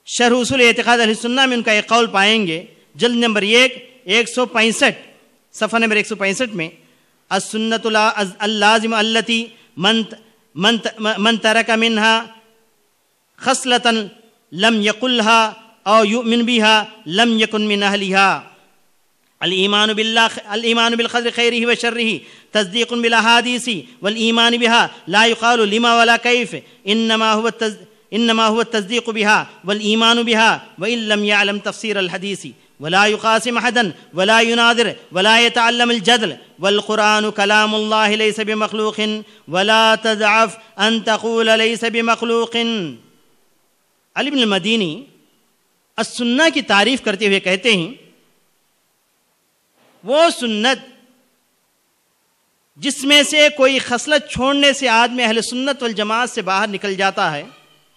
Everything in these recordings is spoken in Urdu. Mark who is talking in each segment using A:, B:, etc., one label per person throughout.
A: شرح اصول اعتقاد اہل سنہ میں ان کا ایک قول پائیں گے، جلد نمبر 165 صفحہ نمبر 165 میں، السنۃ اللازم التی من ترک منها خصلۃ لم یقلها او یؤمن بها لم یکن من اہلها، الایمان بالقدر خیرہ وشرہ تصدیق بالاحادیث والایمان بها لا يقال لما ولا کیف، انما هو التصدیق بها والایمان بها وان لم يعلم تفسیر الحدیث ولا يقاسم احدا ولا يناظر ولا يتعلم الجدل والقرآن كلام الله ليس بمخلوق ولا تضعف ان تقول ليس بمخلوق۔ علی بن المدینی السنہ کی تعریف کرتے ہوئے کہتے ہیں، وہ سنت جس میں سے کوئی خصلت چھوڑنے سے آدمی اہل سنت والجماعت سے باہر نکل جاتا ہے،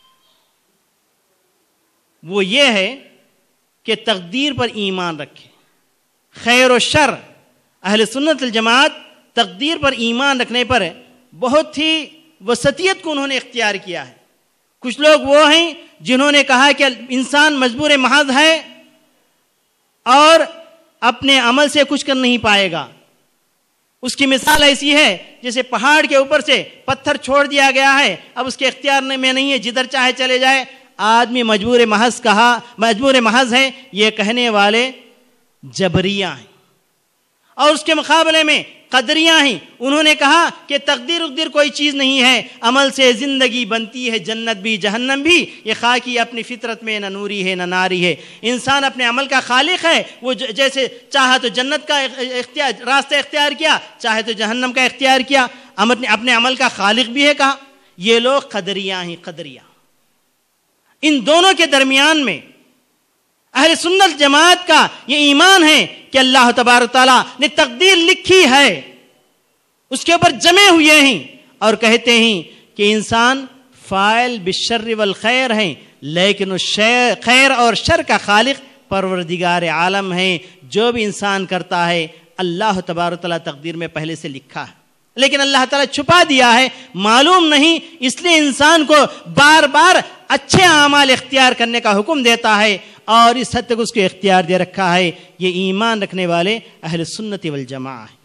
A: وہ یہ ہے کہ تقدیر پر ایمان رکھے۔ خیر و شر، اہل سنت والجماعت تقدیر پر ایمان رکھنے پر بہت ہی وسطیت کو انہوں نے اختیار کیا ہے۔ کچھ لوگ وہ ہیں جنہوں نے کہا کہ انسان مجبور محض ہے اور اپنے عمل سے کچھ کر نہیں پائے گا۔ اس کی مثال ایسی ہے جیسے پہاڑ کے اوپر سے پتھر چھوڑ دیا گیا ہے، اب اس کے اختیار میں نہیں ہے، جدھر چاہے چلے جائے۔ آدمی مجبور محض ہے، یہ کہنے والے جبریہ ہیں۔ اور اس کے مقابلے میں قدریہ ہیں، انہوں نے کہا کہ تقدیر کوئی چیز نہیں ہے، عمل سے زندگی بنتی ہے، جنت بھی جہنم بھی، یہ خاکی اپنی فطرت میں نہ نوری ہے نہ ناری ہے۔ انسان اپنے عمل کا خالق ہے، وہ جیسے چاہا تو جنت کا راستہ اختیار کیا، چاہے تو جہنم کا اختیار کیا، اپنے عمل کا خالق بھی ہے کہا۔ یہ لوگ قدریہ ہیں، قدریہ۔ ان دونوں کے درمیان میں اہل سنت جماعت کا یہ ایمان ہے کہ اللہ تبارک تعالیٰ نے تقدیر لکھی ہے، اس کے اوپر جمے ہوئے ہیں، اور کہتے ہیں کہ انسان فاعل بالشر والخیر ہیں، لیکن خیر اور شر کا خالق پروردگار عالم ہے۔ جو بھی انسان کرتا ہے اللہ تبارک تعالیٰ تقدیر میں پہلے سے لکھا ہے، لیکن اللہ تعالیٰ چھپا دیا ہے، معلوم نہیں، اس لیے انسان کو بار بار اچھے اعمال اختیار کرنے کا حکم دیتا ہے، اور اس حد تک اس کو اختیار دے رکھا ہے۔ یہ ایمان رکھنے والے اہل سنت والجماعہ ہیں۔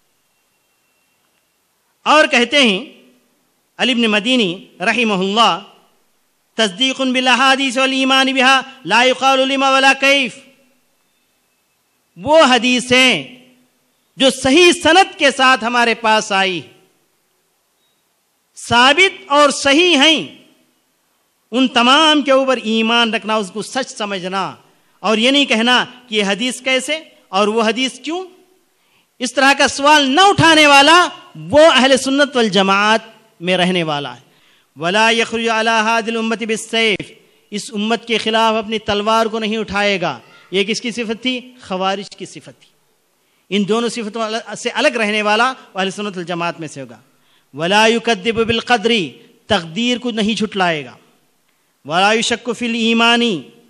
A: اور کہتے ہیں علی بن مدینی رحمہ اللہ، تصدیق بالاحادیث والایمان بها لا يقال لما ولا کیف، وہ حدیثیں جو صحیح سند کے ساتھ ہمارے پاس آئی، ثابت اور صحیح ہیں، ان تمام کے اوپر ایمان رکھنا، اس کو سچ سمجھنا، اور یہ نہیں کہنا کہ یہ حدیث کیسے اور وہ حدیث کیوں۔ اس طرح کا سوال نہ اٹھانے والا وہ اہل سنت والجماعت میں رہنے والا ہے۔ ولا یخرج علی هذه الامه بالسیف، اس امت کے خلاف اپنی تلوار کو نہیں اٹھائے گا۔ یہ کس کی صفت تھی؟ خوارج کی صفت تھی۔ ان دونوں صفتوں سے الگ رہنے والا اہل سنت والجماعت میں سے ہوگا۔ ولا یکذب بالقدر، تقدیر کو نہیں جھٹلائے گا۔ ولا یشک فی الایمان،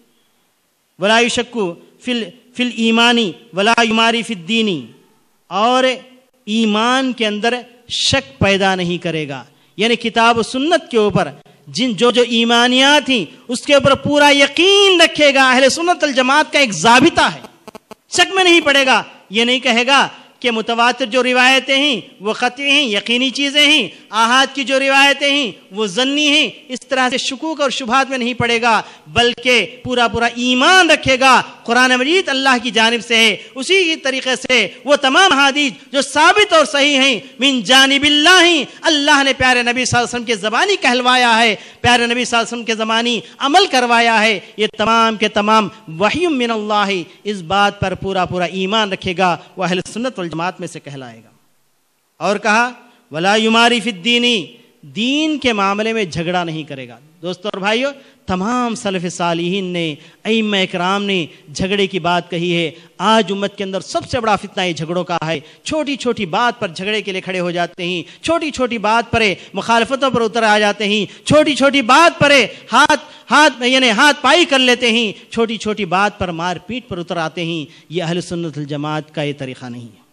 A: ولا یشک فی الایمان ولا یماری فی الدین، اور ایمان کے اندر شک پیدا نہیں کرے گا، یعنی کتاب و سنت کے اوپر جو ایمانیات ہیں اس کے اوپر پورا یقین رکھے گا۔ اہل سنت والجماعت کا ایک ضابطہ ہے، شک میں نہیں پڑے گا۔ یہ نہیں کہے گا کہ متواتر جو روایتیں ہیں وہ قطعی ہیں، یقینی چیزیں ہیں، آحاد کی جو روایتیں ہیں وہ ظنی ہیں، اس طرح سے شکوک اور شبہات میں نہیں پڑے گا، بلکہ پورا ایمان رکھے گا قرآن مجید اللہ کی جانب سے ہے، اسی طریقے سے وہ تمام حدیث جو ثابت اور صحیح ہیں من جانب اللہ، اللہ نے پیارے نبی صلی اللہ علیہ وسلم کے زبانی کہلوایا ہے، پیارے نبی صلی اللہ علیہ وسلم کے زبانی عمل کروایا ہے، یہ تمام کے تمام وحی من اللہ، اس بات پر پورا ایمان رکھے گا، وہ اہل سنت جماعت میں سے کہلائے گا۔ اور کہا ولا یماری فی الدین، دین کے معاملے میں جھگڑا نہیں کرے گا۔ دوستو اور بھائیو، تمام سلف صالحین نے، ائمہ اکرام نے جھگڑے کی بات کہی ہے۔ آج امت کے اندر سب سے بڑا فتنہ یہ جھگڑوں کا ہے، چھوٹی چھوٹی بات پر جھگڑے کے لیے کھڑے ہو جاتے ہیں، چھوٹی چھوٹی بات پر مخالفتوں پر اتر آ جاتے ہیں، چھوٹی چھوٹی بات پر ہاتھ پائی کر لیتے ہیں، چھوٹی چھوٹی بات پر مار پیٹ پر اتر آتے ہیں۔ یہ اہل سنت الجماعت کا یہ طریقہ نہیں ہے۔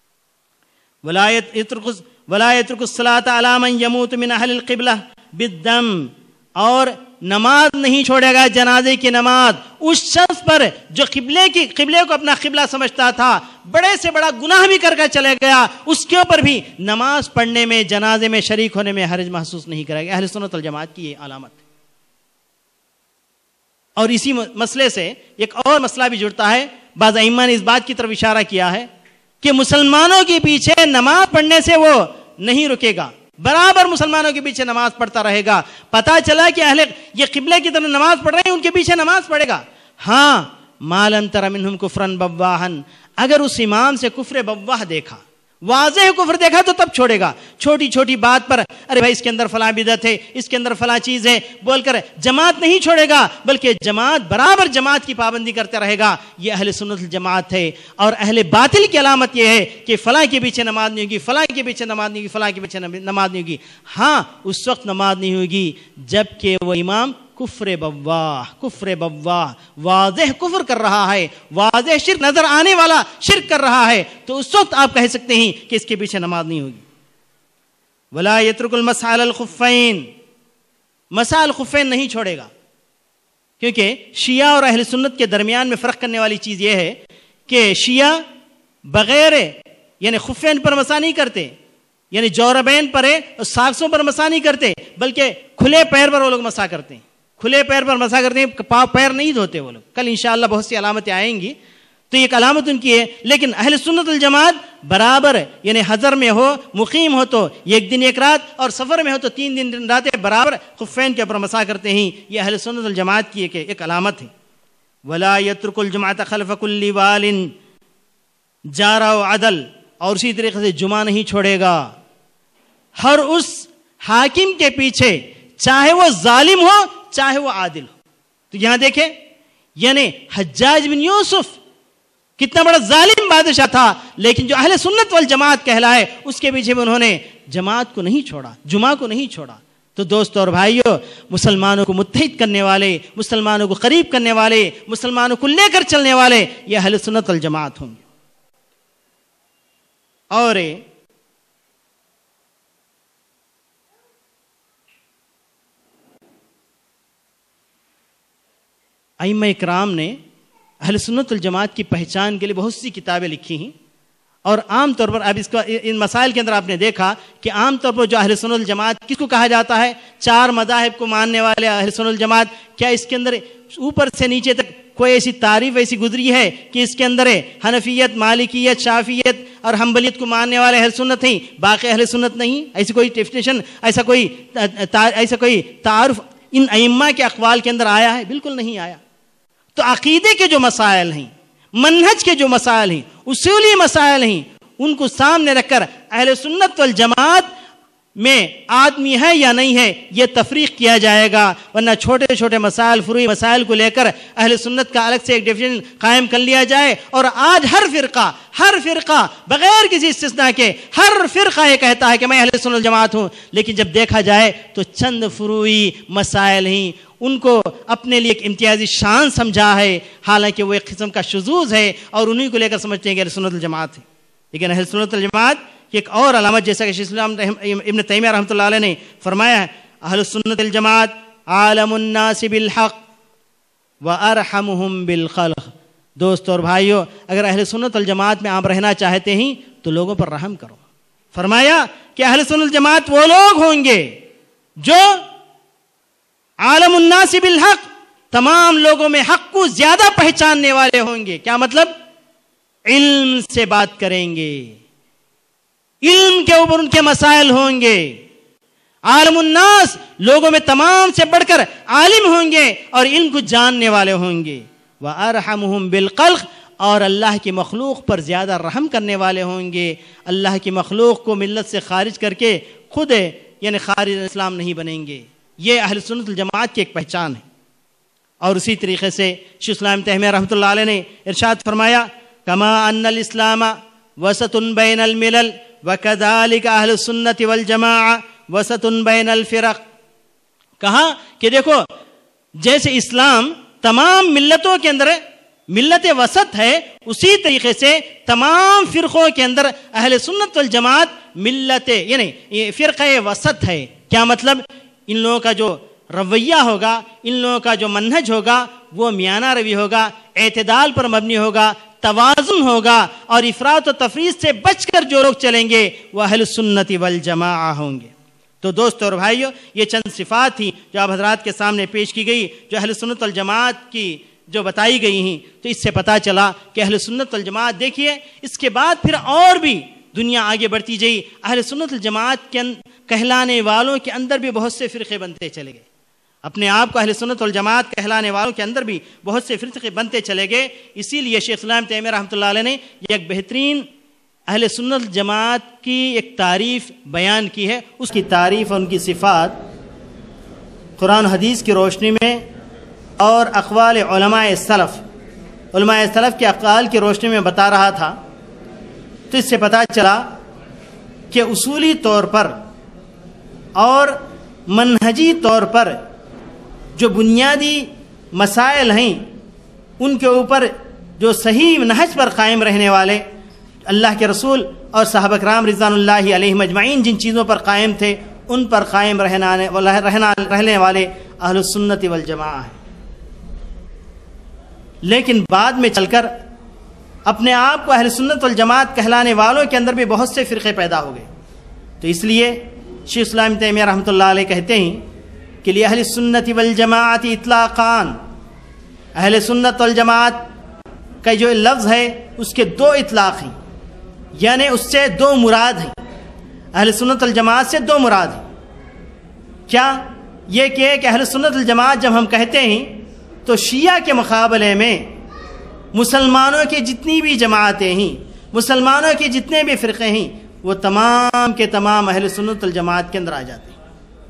A: ولا يترك الصلاة على من يموت من اہل القبلہ بالدم، اور نماز نہیں چھوڑے گا، جنازے کی نماز، اس شخص پر جو قبلے کو اپنا قبلہ سمجھتا تھا، بڑے سے بڑا گناہ بھی کر چلے گیا، اس کے اوپر بھی نماز پڑھنے میں، جنازے میں شریک ہونے میں حرج محسوس نہیں کرے گا۔ اہل سنت والجماعت کی یہ علامت ہے۔ اور اسی مسئلے سے ایک اور مسئلہ بھی جڑتا ہے، بعض ائمہ نے اس بات کی طرف اشارہ کیا ہے کہ مسلمانوں کے پیچھے نماز پڑھنے سے وہ نہیں رکے گا، برابر مسلمانوں کے پیچھے نماز پڑھتا رہے گا۔ پتہ چلا کہ یہ قبلے کی طرف نماز پڑھ رہے ہیں، ان کے پیچھے نماز پڑھے گا، ہاں ما لم تر منہم کفرا بواحا، اگر اس امام سے کفر بواح دیکھا، واضح کفر دیکھا تو تب چھوڑے گا۔ چھوٹی چھوٹی بات پر ارے بھائی اس کے اندر فلاں بدعت ہے، اس کے اندر فلاں چیز ہے بول کر جماعت نہیں چھوڑے گا، بلکہ برابر جماعت کی پابندی کرتے رہے گا۔ یہ اہل سنت الجماعت ہے۔ اور اہل باطل کی علامت یہ ہے کہ فلاں کے پیچھے نماز نہیں ہوگی، فلاں کے پیچھے نماز نہیں ہوگی، فلاں کے پیچھے نماز نہیں ہوگی۔ ہاں اس وقت نماز نہیں ہوگی جبکہ وہ امام کفر بواح واضح کفر کر رہا ہے، واضح شرک نظر آنے والا شرک کر رہا ہے، تو اس وقت آپ کہہ سکتے ہیں کہ اس کے پیچھے نماز نہیں ہوگی۔ ولا یترک المسح علی الخفین، مسح الخفین نہیں چھوڑے گا، کیونکہ شیعہ اور اہل سنت کے درمیان میں فرق کرنے والی چیز یہ ہے کہ شیعہ بغیر یعنی خفین پر مسح نہیں کرتے، یعنی جوربین پر ساکسوں پر مسح نہیں کرتے، بلکہ کھلے پیر پر وہ لوگ مسح کرتے ہیں، کھلے پیر پر مسح کرتے ہیں، پیر نہیں دھوتے وہ لوگ۔ کل انشاءاللہ بہت سی علامتیں آئیں گی، تو ایک علامت ان کی ہے۔ لیکن اہل سنت الجماعت برابر یعنی حضر میں ہو، مقیم ہو تو ایک دن ایک رات، اور سفر میں ہو تو 3 دن راتیں برابر خفین کے اوپر مسح کرتے ہیں۔ یہ اہل سنت الجماعت کی ایک علامت ہے۔ ولا یترک الجمعۃ خلف کل وال جار و عدل، اور اسی طریقے سے جمعہ نہیں چھوڑے گا ہر اس حاکم کے پیچھے، چاہے وہ ظالم ہو چاہے وہ عادل ہو۔ تو یہاں دیکھیں، یعنی حجاج بن یوسف کتنا بڑا ظالم بادشاہ تھا، لیکن جو اہل سنت والجماعت کہلائے اس کے پیچھے بھی انہوں نے جماعت کو نہیں چھوڑا، جمعہ کو نہیں چھوڑا۔ تو دوستو اور بھائیو، مسلمانوں کو متحد کرنے والے، مسلمانوں کو قریب کرنے والے، مسلمانوں کو لے کر چلنے والے یہ اہل سنت والجماعت ہوں گے۔ اور ائمہ اکرام نے اہل سنت والجماعت کی پہچان کے لیے بہت سی کتابیں لکھی ہیں، اور عام طور پر اب ان مسائل کے اندر آپ نے دیکھا کہ عام طور پر جو اہل سنت والجماعت کس کو کہا جاتا ہے؟ 4 مذاہب کو ماننے والے اہل سنت والجماعت۔ کیا اس کے اندر اوپر سے نیچے تک کوئی ایسی تعریف ایسی گزری ہے کہ اس کے اندر حنفیت، مالکیت، شافعیت اور حنبلیت کو ماننے والے اہل سنت ہیں، باقی اہل سنت نہیں؟ ایسی کوئی ڈیفینیشن، ایسا کوئی تعارف ان ائمہ کے اقوال کے اندر آیا ہے؟ بالکل نہیں آیا۔ تو عقیدے کے جو مسائل ہیں، منہج کے جو مسائل ہیں، اصولی مسائل ہیں، ان کو سامنے رکھ کر اہل سنت والجماعت میں آدمی ہے یا نہیں ہے یہ تفریق کیا جائے گا، ورنہ چھوٹے چھوٹے مسائل، فروعی مسائل کو لے کر اہل سنت کا الگ سے ایک ڈیفینیشن قائم کر لیا جائے، اور آج ہر فرقہ بغیر کسی استثناء کے ہر فرقہ یہ کہتا ہے کہ میں اہل سنت والجماعت ہوں، لیکن جب دیکھا جائے تو چند فروعی مسائل ہیں، ان کو اپنے لیے ایک امتیازی شان سمجھا ہے، حالانکہ وہ ایک قسم کا شذوذ ہے، اور انہی کو لے کر سمجھتے ہیں کہ اہل سنت والجماعت ہے۔ لیکن اہل سنت والجماعت کی ایک اور علامت، جیسا کہ شیخ الاسلام ابن تیمیہ رحمۃ اللہ علیہ نے فرمایا ہے، اہل سنت والجماعت عالم الناس بالحق وارحمهم بالخلق۔ دوستو اور بھائیو، اگر اہل سنت والجماعت میں آپ رہنا چاہتے ہیں تو لوگوں پر رحم کرو۔ فرمایا کہ اہل سنت والجماعت وہ لوگ ہوں گے جو عالم الناس بالحق، تمام لوگوں میں حق کو زیادہ پہچاننے والے ہوں گے۔ کیا مطلب؟ علم سے بات کریں گے، علم کے اوپر ان کے مسائل ہوں گے۔ عالم الناس، لوگوں میں تمام سے بڑھ کر عالم ہوں گے اور علم کو جاننے والے ہوں گے۔ وَأَرْحَمُهُمْ بِالْخَلْقِ، اور اللہ کی مخلوق پر زیادہ رحم کرنے والے ہوں گے۔ اللہ کی مخلوق کو ملت سے خارج کر کے خود یعنی خارج اسلام نہیں بنیں گے۔ یہ اہل سنت الجماعت کی ایک پہچان ہے۔ اور اسی طریقے سے شیخ الاسلام تیمیہ رحمۃ اللہ علیہ نے ارشاد فرمایا، کما ان الاسلام وسط بین الملل وکذالک اہل السنت والجماعہ وسط بین الفرق۔ کہا کہ دیکھو، جیسے اسلام تمام ملتوں کے اندر ملت وسط ہے، اسی طریقے سے تمام فرقوں کے اندر اہل سنت والجماعت ملت یعنی فرقہ وسط ہے۔ کیا مطلب؟ ان لوگوں کا جو رویہ ہوگا، ان لوگوں کا جو منہج ہوگا وہ میانہ روی ہوگا، اعتدال پر مبنی ہوگا، توازن ہوگا، اور افراط و تفریط سے بچ کر جو لوگ چلیں گے وہ اہل سنت والجماعہ ہوں گے۔ تو دوستو اور بھائیو، یہ چند صفات تھیں جو آپ حضرات کے سامنے پیش کی گئی، جو اہل سنت والجماعت کی جو بتائی گئی ہیں۔ تو اس سے پتہ چلا کہ اہل سنت والجماعت، دیکھیے اس کے بعد پھر اور بھی دنیا آگے بڑھتی گئی، اہل سنت والجماعت کے کہلانے والوں کے اندر بھی بہت سے فرقے بنتے چلے گئے، اپنے آپ کو اہل سنت والجماعت کہلانے والوں کے اندر بھی بہت سے فرقے بنتے چلے گئے۔ اسی لیے شیخ اسلام تیمیہ رحمۃ اللہ علیہ نے یہ ایک بہترین اہل سنت والجماعت کی ایک تعریف بیان کی ہے۔ اس کی تعریف اور ان کی صفات قرآن و حدیث کی روشنی میں اور اقوال علماء سلف کے اقوال کی روشنی میں بتا رہا تھا۔ تو اس سے پتہ چلا کہ اصولی طور پر اور منہجی طور پر جو بنیادی مسائل ہیں ان کے اوپر جو صحیح نہج پر قائم رہنے والے اللہ کے رسول اور صحابہ کرام رضوان اللہ علیہم اجمعین جن چیزوں پر قائم تھے ان پر قائم رہنے والے اہل السنت والجماعہ ہیں۔ لیکن بعد میں چل کر اپنے آپ کو اہل سنت والجماعت کہلانے والوں کے اندر بھی بہت سے فرقے پیدا ہو گئے۔ تو اس لیے شیخ اسلام تیمیہ رحمۃ اللہ علیہ کہتے ہیں کہ لأہل السنت والجماعت اطلاقان، اہل سنت والجماعت کا جو لفظ ہے اس کے دو اطلاق ہیں، یعنی اس سے دو مراد ہیں، اہل سنت والجماعت سے دو مراد ہیں۔ کیا یہ کہ اہل سنت والجماعت جب ہم کہتے ہیں تو شیعہ کے مقابلے میں مسلمانوں کی جتنی بھی جماعتیں ہیں، مسلمانوں کے جتنے بھی فرقے ہیں، وہ تمام کے تمام اہل سنت والجماعت کے اندر آ جاتے ہیں،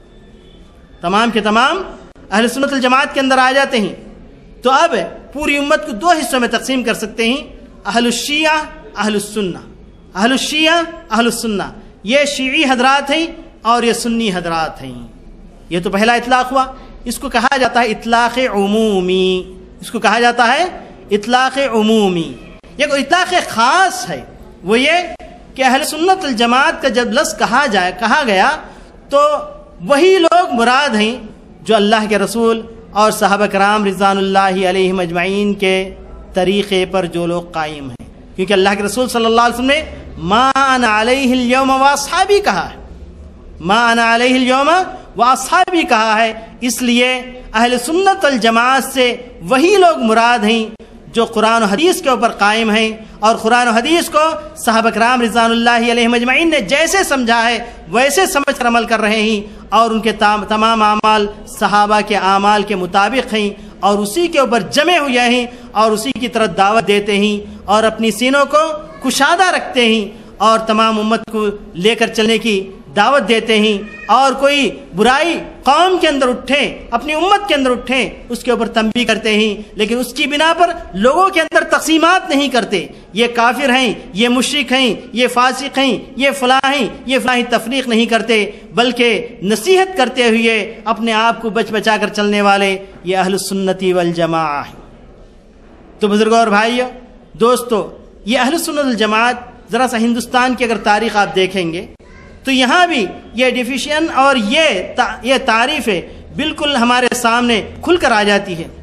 A: تمام کے تمام اہل سنت والجماعت کے اندر آ جاتے ہیں۔ تو اب پوری امت کو دو حصوں میں تقسیم کر سکتے ہیں، اہل الشیعہ اہل السنہ، اہل الشیعہ اہل السنہ، یہ شیعی حضرات ہیں اور یہ سنی حضرات ہیں۔ یہ تو پہلا اطلاق ہوا، اس کو کہا جاتا ہے اطلاق عمومی، اس کو کہا جاتا ہے اطلاق عمومی۔ یہ کوئی اطلاق خاص ہے، وہ یہ کہ اہل سنت والجماعت کا جب لفظ کہا گیا تو وہی لوگ مراد ہیں جو اللہ کے رسول اور صحابہ کرام رضوان اللہ علیہم اجمعین کے طریقے پر جو لوگ قائم ہیں، کیونکہ اللہ کے رسول صلی اللہ علیہ وسلم نے ما انا علیہ اليوم واصحابی کہا ہے، ما انا علیہ اليوم واصحابی کہا ہے۔ اس لیے اہل سنت والجماعت سے وہی لوگ مراد ہیں جو قرآن و حدیث کے اوپر قائم ہیں اور قرآن و حدیث کو صحابہ کرام رضوان اللہ علیہم اجمعین نے جیسے سمجھا ہے ویسے سمجھ کر عمل کر رہے ہیں، اور ان کے تمام اعمال صحابہ کے اعمال کے مطابق ہیں اور اسی کے اوپر جمع ہوئے ہیں اور اسی کی طرف دعوت دیتے ہیں اور اپنی سینوں کو کشادہ رکھتے ہیں اور تمام امت کو لے کر چلنے کی دعوت دیتے ہیں، اور کوئی برائی قوم کے اندر اٹھے، اپنی امت کے اندر اٹھے، اس کے اوپر تنبیہ کرتے ہیں، لیکن اس کی بنا پر لوگوں کے اندر تقسیمات نہیں کرتے، یہ کافر ہیں، یہ مشرک ہیں، یہ فاسق ہیں، یہ فلاں ہیں، یہ فلاں، تفریق نہیں کرتے، بلکہ نصیحت کرتے ہوئے اپنے آپ کو بچا کر چلنے والے یہ اہل السنت والجماعہ ہیں۔ تو بزرگوں اور بھائیو، دوستو، یہ اہل السنت والجماعت ذرا سا ہندوستان کی اگر تاریخ آپ دیکھیں گے تو یہاں بھی یہ ڈیفیشن اور یہ تعریف بالکل ہمارے سامنے کھل کر آ جاتی ہے۔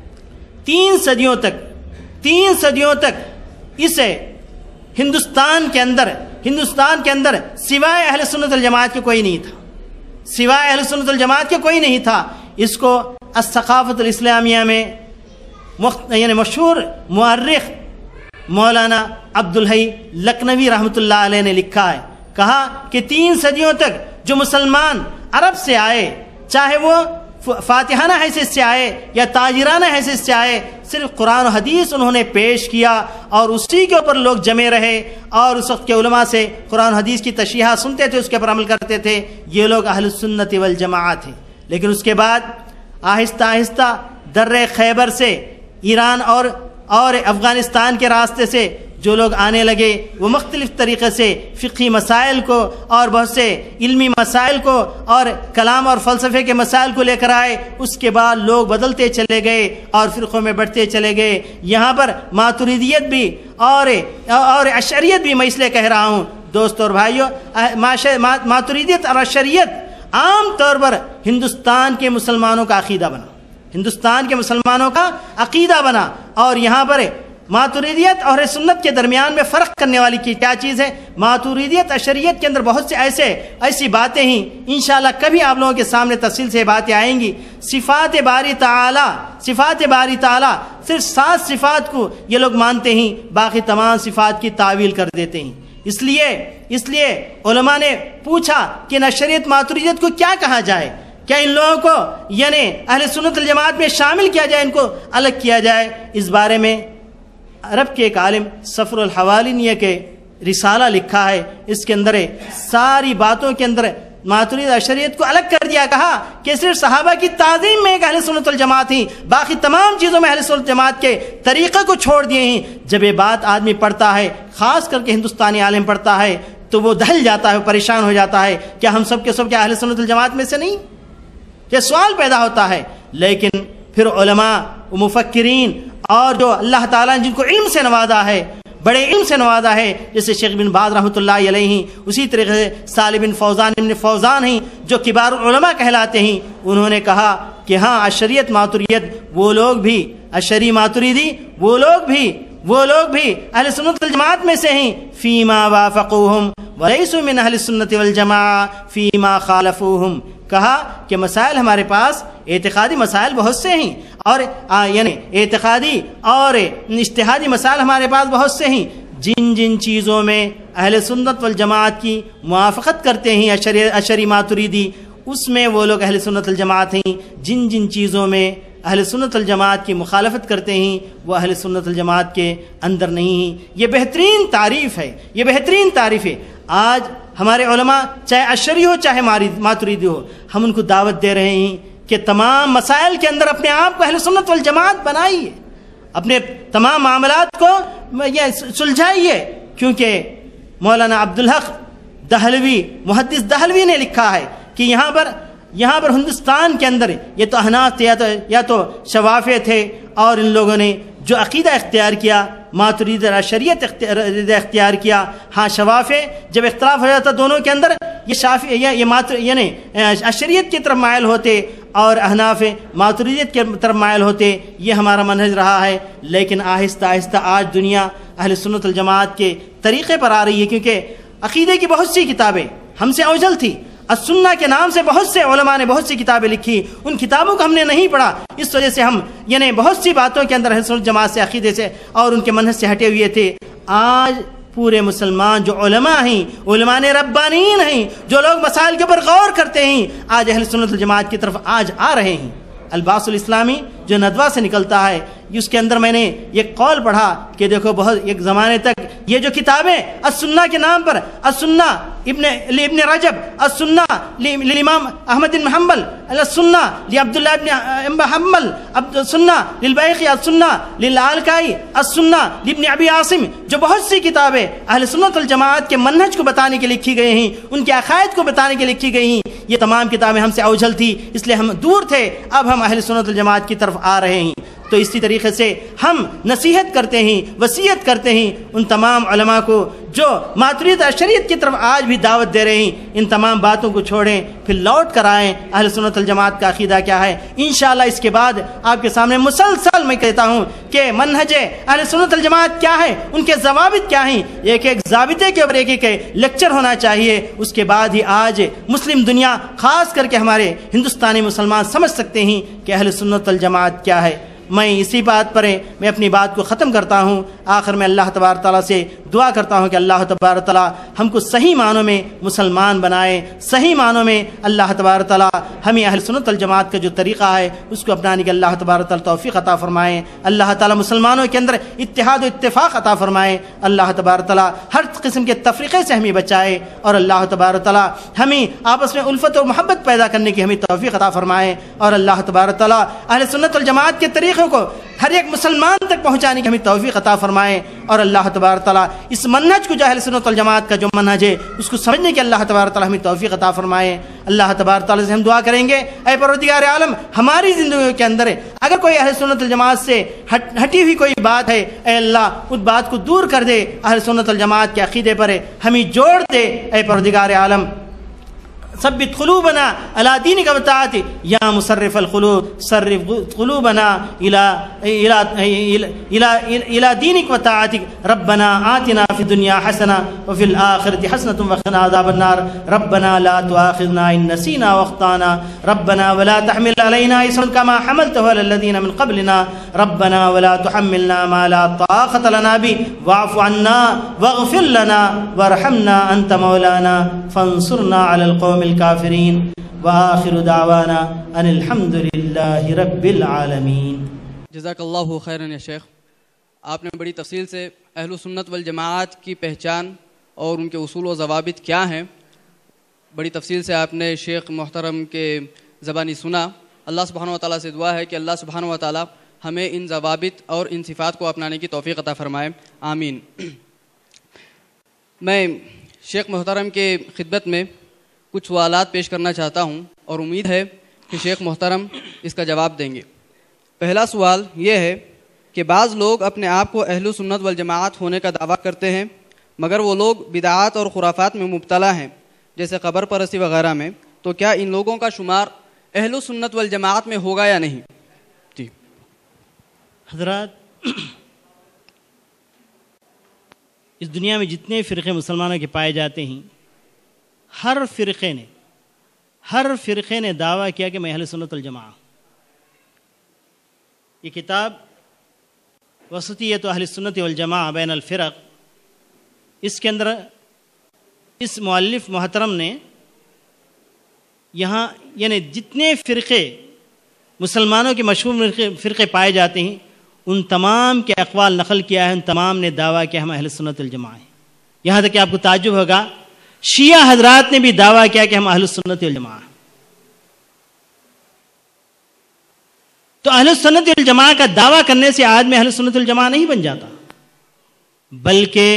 A: 3 صدیوں تک اسے ہندوستان کے اندر سوائے اہل سنت والجماعت کے کوئی نہیں تھا، اس کو الثقافت الاسلامیہ میں یعنی مشہور مورخ مولانا عبدالحی لکھنوی رحمۃ اللہ علیہ نے لکھا ہے، کہا کہ 3 صدیوں تک جو مسلمان عرب سے آئے، چاہے وہ فاتحانہ حیثیت سے آئے یا تاجرانہ حیثیت سے آئے، صرف قرآن و حدیث انہوں نے پیش کیا اور اسی کے اوپر لوگ جمع رہے اور اس وقت کے علماء سے قرآن و حدیث کی تشریحات سنتے تھے، اس کے اوپر عمل کرتے تھے، یہ لوگ اہل السنت والجماعت ہیں۔ لیکن اس کے بعد آہستہ آہستہ در خیبر سے ایران اور افغانستان کے راستے سے جو لوگ آنے لگے، وہ مختلف طریقے سے فقہی مسائل کو اور بہت سے علمی مسائل کو اور کلام اور فلسفے کے مسائل کو لے کر آئے۔ اس کے بعد لوگ بدلتے چلے گئے اور فرقوں میں بڑھتے چلے گئے۔ یہاں پر ماتریدیت بھی اور اشعریت بھی، میں اس لیے کہہ رہا ہوں دوستو اور بھائیو، ماتریدیت اور اشعریت عام طور پر ہندوستان کے مسلمانوں کا عقیدہ بنا، ہندوستان کے مسلمانوں کا عقیدہ بنا۔ اور یہاں پر ماتوریدیت اور سنت کے درمیان میں فرق کرنے والی کی کیا چیز ہے؟ ماتوریدیت اشریت کے اندر بہت سے ایسی باتیں ہیں، انشاءاللہ کبھی آپ لوگوں کے سامنے تفصیل سے باتیں آئیں گی۔ صفات باری تعالی صرف 7 صفات کو یہ لوگ مانتے ہیں، باقی تمام صفات کی تعویل کر دیتے ہیں۔ اس لیے علماء نے پوچھا کہ ان اشریت ماتوریدیت کو کیا کہا جائے، کیا ان لوگوں کو یعنی اہل سنت الجماعت میں شامل کیا جائے، ان کو الگ کیا جائے؟ اس بارے میں عرب کے ایک عالم سفر الحوالینیہ کے رسالہ لکھا ہے، اس کے اندر ساری باتوں کے اندر ماترید اشریت کو الگ کر دیا، کہا کہ صرف صحابہ کی تعظیم میں ایک اہل سنت الجماعت ہیں، باقی تمام چیزوں میں اہل سنت الجماعت کے طریقے کو چھوڑ دیے ہیں۔ جب یہ بات آدمی پڑھتا ہے، خاص کر کے ہندوستانی عالم پڑھتا ہے، تو وہ دہل جاتا ہے، پریشان ہو جاتا ہے، کیا ہم سب کے سب کیا اہل سنت الجماعت میں سے نہیں؟ یہ سوال پیدا ہوتا ہے۔ لیکن پھر علماء و مفکرین اور جو اللہ تعالیٰ نے جن کو علم سے نوازا ہے، بڑے علم سے نوازا ہے، جیسے شیخ بن باز رحمۃ اللہ علیہ، اسی طریقے سے صالح بن فوزان ہیں جو کبار علماء کہلاتے ہیں، انہوں نے کہا کہ ہاں اشریت ماتوریت وہ لوگ بھی، اشری ماتوریدی وہ لوگ بھی اہل سنت الجماعت میں سے ہیں، فیما وافقوہم ولیسوا من اہل السنت والجماعہ فیما خالفوہم۔ کہا کہ مسائل ہمارے پاس اعتقادی مسائل بہت سے ہیں، اور یعنی اعتقادی اور اجتہادی مسائل ہمارے پاس بہت سے ہیں، جن چیزوں میں اہل سنت والجماعت کی موافقت کرتے ہیں اشری ماتوریدی، اس میں وہ لوگ اہل سنت الجماعت ہیں، جن چیزوں میں اہل سنت الجماعت کی مخالفت کرتے ہیں وہ اہل سنت الجماعت کے اندر نہیں ہیں۔ یہ بہترین تعریف ہے۔ آج ہمارے علماء چاہے اشری ہو چاہے ماتوریدی ہو، ہم ان کو دعوت دے رہے ہیں کہ تمام مسائل کے اندر اپنے آپ کو اہل سنت والجماعت بنائیے، اپنے تمام معاملات کو سلجھائیے، کیونکہ مولانا عبدالحق دہلوی، محدث دہلوی نے لکھا ہے کہ یہاں پر ہندوستان کے اندر یہ تو احناف تھے یا تو شوافع تھے، اور ان لوگوں نے جو عقیدہ اختیار کیا ماترید اشریت اختیار کیا۔ ہاں شوافع جب اختلاف ہو جاتا دونوں کے اندر، یعنی اشریت کی طرف مائل ہوتے اور احناف ماتریدیت کی طرف مائل ہوتے، یہ ہمارا منہج رہا ہے۔ لیکن آہستہ آہستہ آج دنیا اہل سنت الجماعت کے طریقے پر آ رہی ہے، کیونکہ عقیدے کی بہت سی کتابیں ہم سے اوجل تھی، السنہ کے نام سے بہت سے علماء نے بہت سی کتابیں لکھی، ان کتابوں کو ہم نے نہیں پڑھا، اس وجہ سے ہم یعنی بہت سی باتوں کے اندر اہل سنت جماعت سے، عقیدے سے اور ان کے منہج سے ہٹے ہوئے تھے۔ آج پورے مسلمان جو علماء ہیں، علماء ربانیین ہیں، جو لوگ مسائل کے اوپر غور کرتے ہیں، آج اہل سنت الجماعت کی طرف آج آ رہے ہیں۔ الباس الاسلامی جو ندوہ سے نکلتا ہے، اس کے اندر میں نے یہ قول پڑھا کہ دیکھو بہت ایک زمانے تک یہ جو کتابیں السنہ کے نام پر، السنہ ابن رجب، السنہ للامام احمد بن حنبل، السنہ لعبداللہ ابن حنبل، السنہ للبیہقی، السنہ للالکائی، السنہ لابن ابی عاصم، جو بہت سی کتابیں اہل سنت الجماعت کے منہج کو بتانے کے لکھی گئی ہیں، ان کے عقائد کو بتانے کے لکھی گئی ہیں، یہ تمام کتابیں ہم سے اوجھل تھی، اس لیے ہم دور تھے، اب ہم اہل سنت الجماعت کی طرف آ رہے ہیں۔ تو اسی طریقے سے ہم نصیحت کرتے ہیں، وصیت کرتے ہیں ان تمام علماء کو جو ماترید اشریت کی طرف آج بھی دعوت دے رہے ہیں، ان تمام باتوں کو چھوڑیں، پھر لوٹ کر آئیں اہل سنت الجماعت کا عقیدہ کیا ہے۔ انشاءاللہ اس کے بعد آپ کے سامنے مسلسل میں کہتا ہوں کہ منہج اہل سنت الجماعت کیا ہے، ان کے ضوابط کیا ہیں، ایک ضابطے کے اوپر ایک لیکچر ہونا چاہیے، اس کے بعد ہی آج مسلم دنیا خاص کر کے ہمارے ہندوستانی مسلمان سمجھ سکتے ہیں کہ اہل سنت الجماعت کیا ہے۔ میں اسی بات پر میں اپنی بات کو ختم کرتا ہوں۔ آخر میں اللہ تبارک تعالیٰ سے دعا کرتا ہوں کہ اللہ تبارک تعالیٰ ہم کو صحیح معنوں میں مسلمان بنائے، صحیح معنوں میں اللہ تبارک تعالیٰ ہمیں اہل سنت الجماعت کا جو طریقہ ہے اس کو اپنانے کے اللہ تبارک تعالیٰ توفیق عطا فرمائے۔ اللہ تعالیٰ مسلمانوں کے اندر اتحاد و اتفاق عطا فرمائے۔ اللہ تبارک تعالیٰ ہر قسم کے تفریقے سے ہمیں بچائے، اور اللہ تبارک تعالیٰ ہمیں آپس میں الفت و محبت پیدا کرنے کی ہمیں توفیق عطا فرمائے، اور اللہ تبارک تعالیٰ اہل سنت الجماعت کے طریقے کو ہر ایک مسلمان تک پہنچانے کی ہمیں توفیق عطا فرمائے، اور اللہ تبارک تعالیٰ اس منہج کو جو اہل سنت الجماعت کا جو منہج ہے اس کو سمجھنے کی اللہ تبارک تعالیٰ ہمیں توفیق عطا فرمائے۔ اللہ تبارک تعالیٰ سے ہم دعا کریں گے، اے پروردگار عالم ہماری زندگیوں کے اندر اگر کوئی اہل سنت الجماعت سے ہٹی ہوئی کوئی بات ہے، اے اللہ اس بات کو دور کر دے، اہل سنت الجماعت کے عقیدے پر ہمیں جوڑ دے، اے پروردگار عالم ثبت قلوبنا على دينك وطاعتك يا مصرف القلوب صرف قلوبنا الى دينك وطاعتك ربنا آتنا في الدنيا حسنة وفي الآخرة حسنة وقنا عذاب النار ربنا لا تؤاخذنا إن نسينا واخطأنا ربنا ولا تحمل علينا إصرا كما حملته على الذين من قبلنا ربنا ولا تحملنا ما لا طاقة لنا به واعف عنا واغفر لنا وارحمنا أنت مولانا فانصرنا على القوم الكافرين وآخر دعوانا أن الحمد لله رب العالمین۔
B: جزاک اللہ خیرا یا شیخ، آپ نے بڑی تفصیل سے اہل سنت والجماعت کی پہچان اور ان کے اصول و ضوابط کیا ہیں، بڑی تفصیل سے آپ نے شیخ محترم کے زبانی سنا۔ اللہ سبحانہ و تعالیٰ سے دعا ہے کہ اللہ سبحانہ و تعالیٰ ہمیں ان ضوابط اور ان صفات کو اپنانے کی توفیق عطا فرمائے، آمین۔ میں شیخ محترم کے خدمت میں کچھ سوالات پیش کرنا چاہتا ہوں اور امید ہے کہ شیخ محترم اس کا جواب دیں گے۔ پہلا سوال یہ ہے کہ بعض لوگ اپنے آپ کو اہل سنت والجماعت ہونے کا دعویٰ کرتے ہیں مگر وہ لوگ بدعات اور خرافات میں مبتلا ہیں جیسے قبر پرستی وغیرہ میں، تو کیا ان لوگوں کا شمار اہل سنت والجماعت میں ہوگا یا نہیں؟ جی
A: حضرات، اس دنیا میں جتنے فرقے مسلمانوں کے پائے جاتے ہیں، ہر فرقے نے دعویٰ کیا کہ میں اہل سنت والجماعت۔ یہ کتاب وسطیت اہل سنت والجماعت بین الفرق، اس کے اندر اس مؤلف محترم نے یہاں یعنی جتنے فرقے مسلمانوں کے مشہور فرقے پائے جاتے ہیں ان تمام کے اقوال نقل کیا ہے، ان تمام نے دعویٰ کیا ہم اہل سنت والجماعت ہیں۔ یہاں تک کہ آپ کو تعجب ہوگا، شیعہ حضرات نے بھی دعویٰ کیا کہ ہم اہل سنت والجماعت ہیں۔ تو اہل سنت والجماعت کا دعویٰ کرنے سے آدمی اہل سنت والجماعت نہیں بن جاتا، بلکہ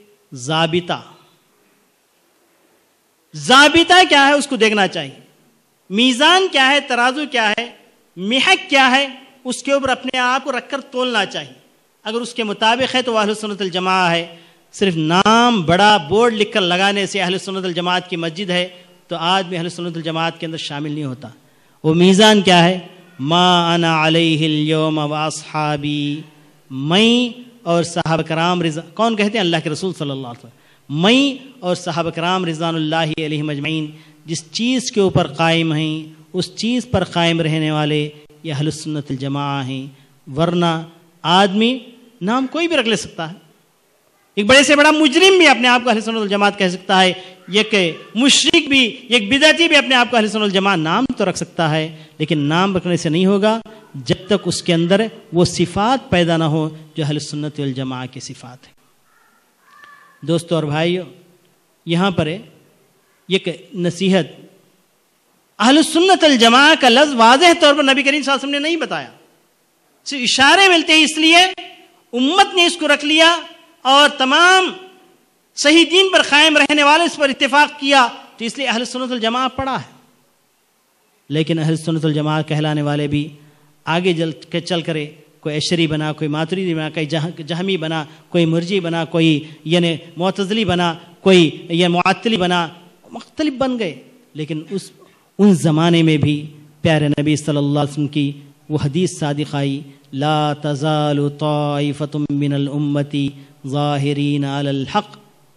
A: ضابطہ کیا ہے اس کو دیکھنا چاہیے، میزان کیا ہے، ترازو کیا ہے، محک کیا ہے، اس کے اوپر اپنے آپ کو رکھ کر تولنا چاہیے۔ اگر اس کے مطابق ہے تو وہ اہل سنت والجماعت ہے۔ صرف نام بڑا بورڈ لکھ کر لگانے سے اہل سنت والجماعت کی مسجد ہے تو آدمی اہل سنت والجماعت کے اندر شامل نہیں ہوتا۔ وہ میزان کیا ہے؟ ما انا علیہ اليوم واصحابی، میں اور صحابہ کرام رضا، کون کہتے ہیں؟ اللہ کے رسول صلی اللہ علیہ وسلم۔ میں اور صحابہ کرام رضوان اللہ علیہم اجمعین جس چیز کے اوپر قائم ہیں اس چیز پر قائم رہنے والے یہ اہل سنت والجماعت ہیں۔ ورنہ آدمی نام کوئی بھی رکھ لے سکتا ہے، ایک بڑے سے بڑا مجرم بھی اپنے آپ کو اہل سنت والجماعت کہہ سکتا ہے، ایک مشرک بھی، ایک بدعتی بھی اپنے آپ کو اہل سنت والجماعت نام تو رکھ سکتا ہے، لیکن نام رکھنے سے نہیں ہوگا جب تک اس کے اندر وہ صفات پیدا نہ ہو جو اہل سنت والجماعت کی صفات ہیں۔ دوستو اور بھائیو، یہاں پر ایک نصیحت، اہل سنت والجماعت کا لفظ واضح طور پر نبی کریم صلی اللہ علیہ وسلم نے نہیں بتایا، صرف اشارے ملتے ہیں، اس لیے امت نے اس کو رکھ لیا اور تمام صحیح دین پر قائم رہنے والے اس پر اتفاق کیا، تو اس لیے اہل سنت والجماعت پڑھا ہے۔ لیکن اہل سنت والجماعت کہلانے والے بھی آگے چل کرے کوئی اشعری بنا، کوئی ماتریدی بنا، کوئی جہمی بنا، کوئی مرجی بنا، کوئی یعنی معتزلی بنا، کوئی یہ معطلی بنا، مختلف بن گئے۔ لیکن ان زمانے میں بھی پیارے نبی صلی اللہ علیہ وسلم کی وہ حدیث صادق آئی، لا تزال طائفۃ من الامتی ظاہرین علی الحق،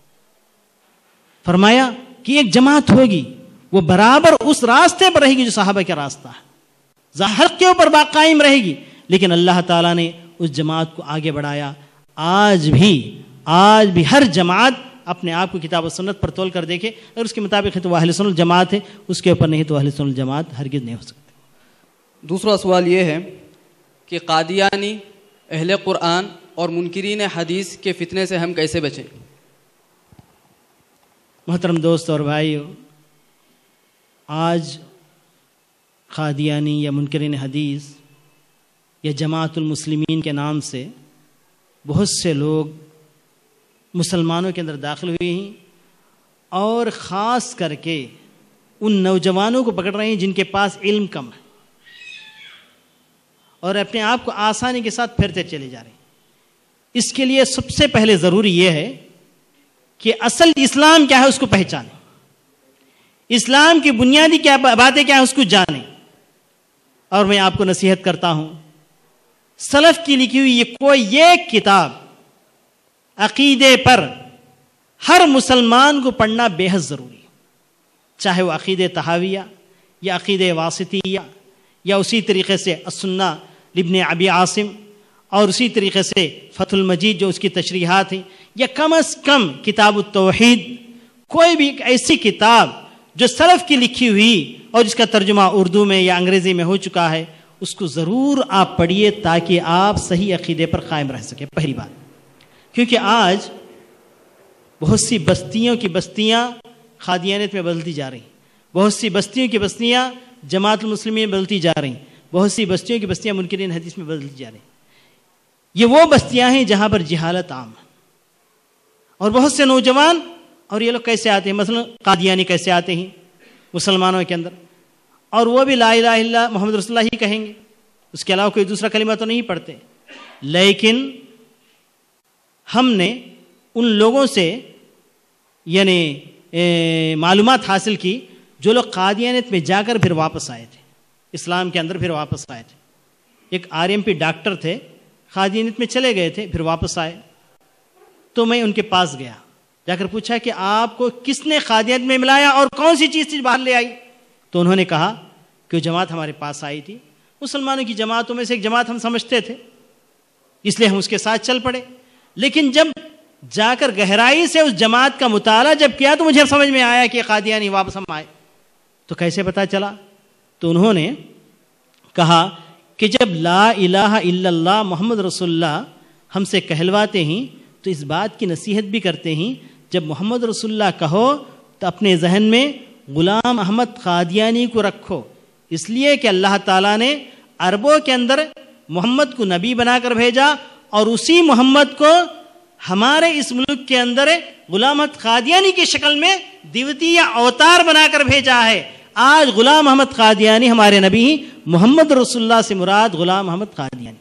A: فرمایا کہ ایک جماعت ہوگی وہ برابر اس راستے پر رہے گی جو صحابہ کا راستہ ہے، حق کے اوپر قائم رہے گی، لیکن اللہ تعالیٰ نے اس جماعت کو آگے بڑھایا۔ آج بھی ہر جماعت اپنے آپ کو کتاب و سنت پر تول کر دیکھے، اگر اس کے مطابق ہے تو وہ اہل سنت جماعت ہے، اس کے اوپر نہیں تو اہل سنت جماعت ہرگز نہیں ہو سکتی۔
B: دوسرا سوال یہ ہے کہ قادیانی، اہل قرآن اور منکرین حدیث کے فتنے سے ہم کیسے بچیں؟
A: محترم دوست اور بھائیو، آج قادیانی یا منکرین حدیث یا جماعت المسلمین کے نام سے بہت سے لوگ مسلمانوں کے اندر داخل ہوئے ہیں، اور خاص کر کے ان نوجوانوں کو پکڑ رہے ہیں جن کے پاس علم کم ہے اور اپنے آپ کو آسانی کے ساتھ پھیرتے چلے جا رہے ہیں۔ اس کے لیے سب سے پہلے ضروری یہ ہے کہ اصل اسلام کیا ہے اس کو پہچانیں۔ اسلام کی بنیادی کیا باتیں کیا ہیں اس کو جانیں. اور میں آپ کو نصیحت کرتا ہوں، سلف کی لکھی ہوئی یہ کوئی ایک کتاب عقیدے پر ہر مسلمان کو پڑھنا بے حد ضروری ہے، چاہے وہ عقیدہ طحاویہ یا عقیدہ واسطیہ یا اسی طریقے سے السنہ لابن ابی عاصم اور اسی طریقے سے فتح المجید جو اس کی تشریحات ہیں، یا کم از کم کتاب التوحید، کوئی بھی ایسی کتاب جو سلف کی لکھی ہوئی اور جس کا ترجمہ اردو میں یا انگریزی میں ہو چکا ہے، اس کو ضرور آپ پڑھیے تاکہ آپ صحیح عقیدے پر قائم رہ سکیں. پہلی بات، کیونکہ آج بہت سی بستیوں کی بستیاں قادیانیت میں بدلتی جا رہی ہیں، بہت سی بستیوں کی بستیاں جماعت المسلمین میں بدلتی جا رہی ہیں، بہت سی بستیوں کی بستیاں منکرین حدیث میں بدلتی جا رہی ہیں. یہ وہ بستیاں ہیں جہاں پر جہالت عام ہے، اور بہت سے نوجوان، اور یہ لوگ کیسے آتے ہیں، مثلا قادیانی کیسے آتے ہیں مسلمانوں کے اندر، اور وہ بھی لا الہ الا اللہ محمد رسول اللہ ہی کہیں گے، اس کے علاوہ کوئی دوسرا کلمہ تو نہیں پڑھتے. لیکن ہم نے ان لوگوں سے یعنی معلومات حاصل کی جو لوگ قادیانیت میں جا کر پھر واپس آئے تھے، اسلام کے اندر پھر واپس آئے تھے. ایک RMP ڈاکٹر تھے، قادیانیت میں چلے گئے تھے، پھر واپس آئے. تو میں ان کے پاس گیا، جا کر پوچھا کہ آپ کو کس نے قادیانیت میں ملایا اور کون سی چیز باہر لے آئی؟ تو انہوں نے کہا کہ وہ جماعت ہمارے پاس آئی تھی، مسلمانوں کی جماعتوں میں سے ایک جماعت ہم سمجھتے تھے، اس لیے ہم اس کے ساتھ چل پڑے. لیکن جب جا کر گہرائی سے اس جماعت کا مطالعہ جب کیا تو مجھے سمجھ میں آیا کہ قادیانی واپس ہم آئے. تو کیسے پتا چلا؟ تو انہوں نے کہا کہ جب لا الہ الا اللہ محمد رسول اللہ ہم سے کہلواتے ہیں تو اس بات کی نصیحت بھی کرتے ہیں، جب محمد رسول اللہ کہو تو اپنے ذہن میں غلام احمد قادیانی کو رکھو، اس لیے کہ اللہ تعالیٰ نے عربوں کے اندر محمد کو نبی بنا کر بھیجا، اور اسی محمد کو ہمارے اس ملک کے اندر غلام احمد قادیانی کی شکل میں دیوتی یا اوتار بنا کر بھیجا ہے. آج غلام احمد قادیانی ہمارے نبی ہیں، محمد رسول اللہ سے مراد غلام احمد قادیانی.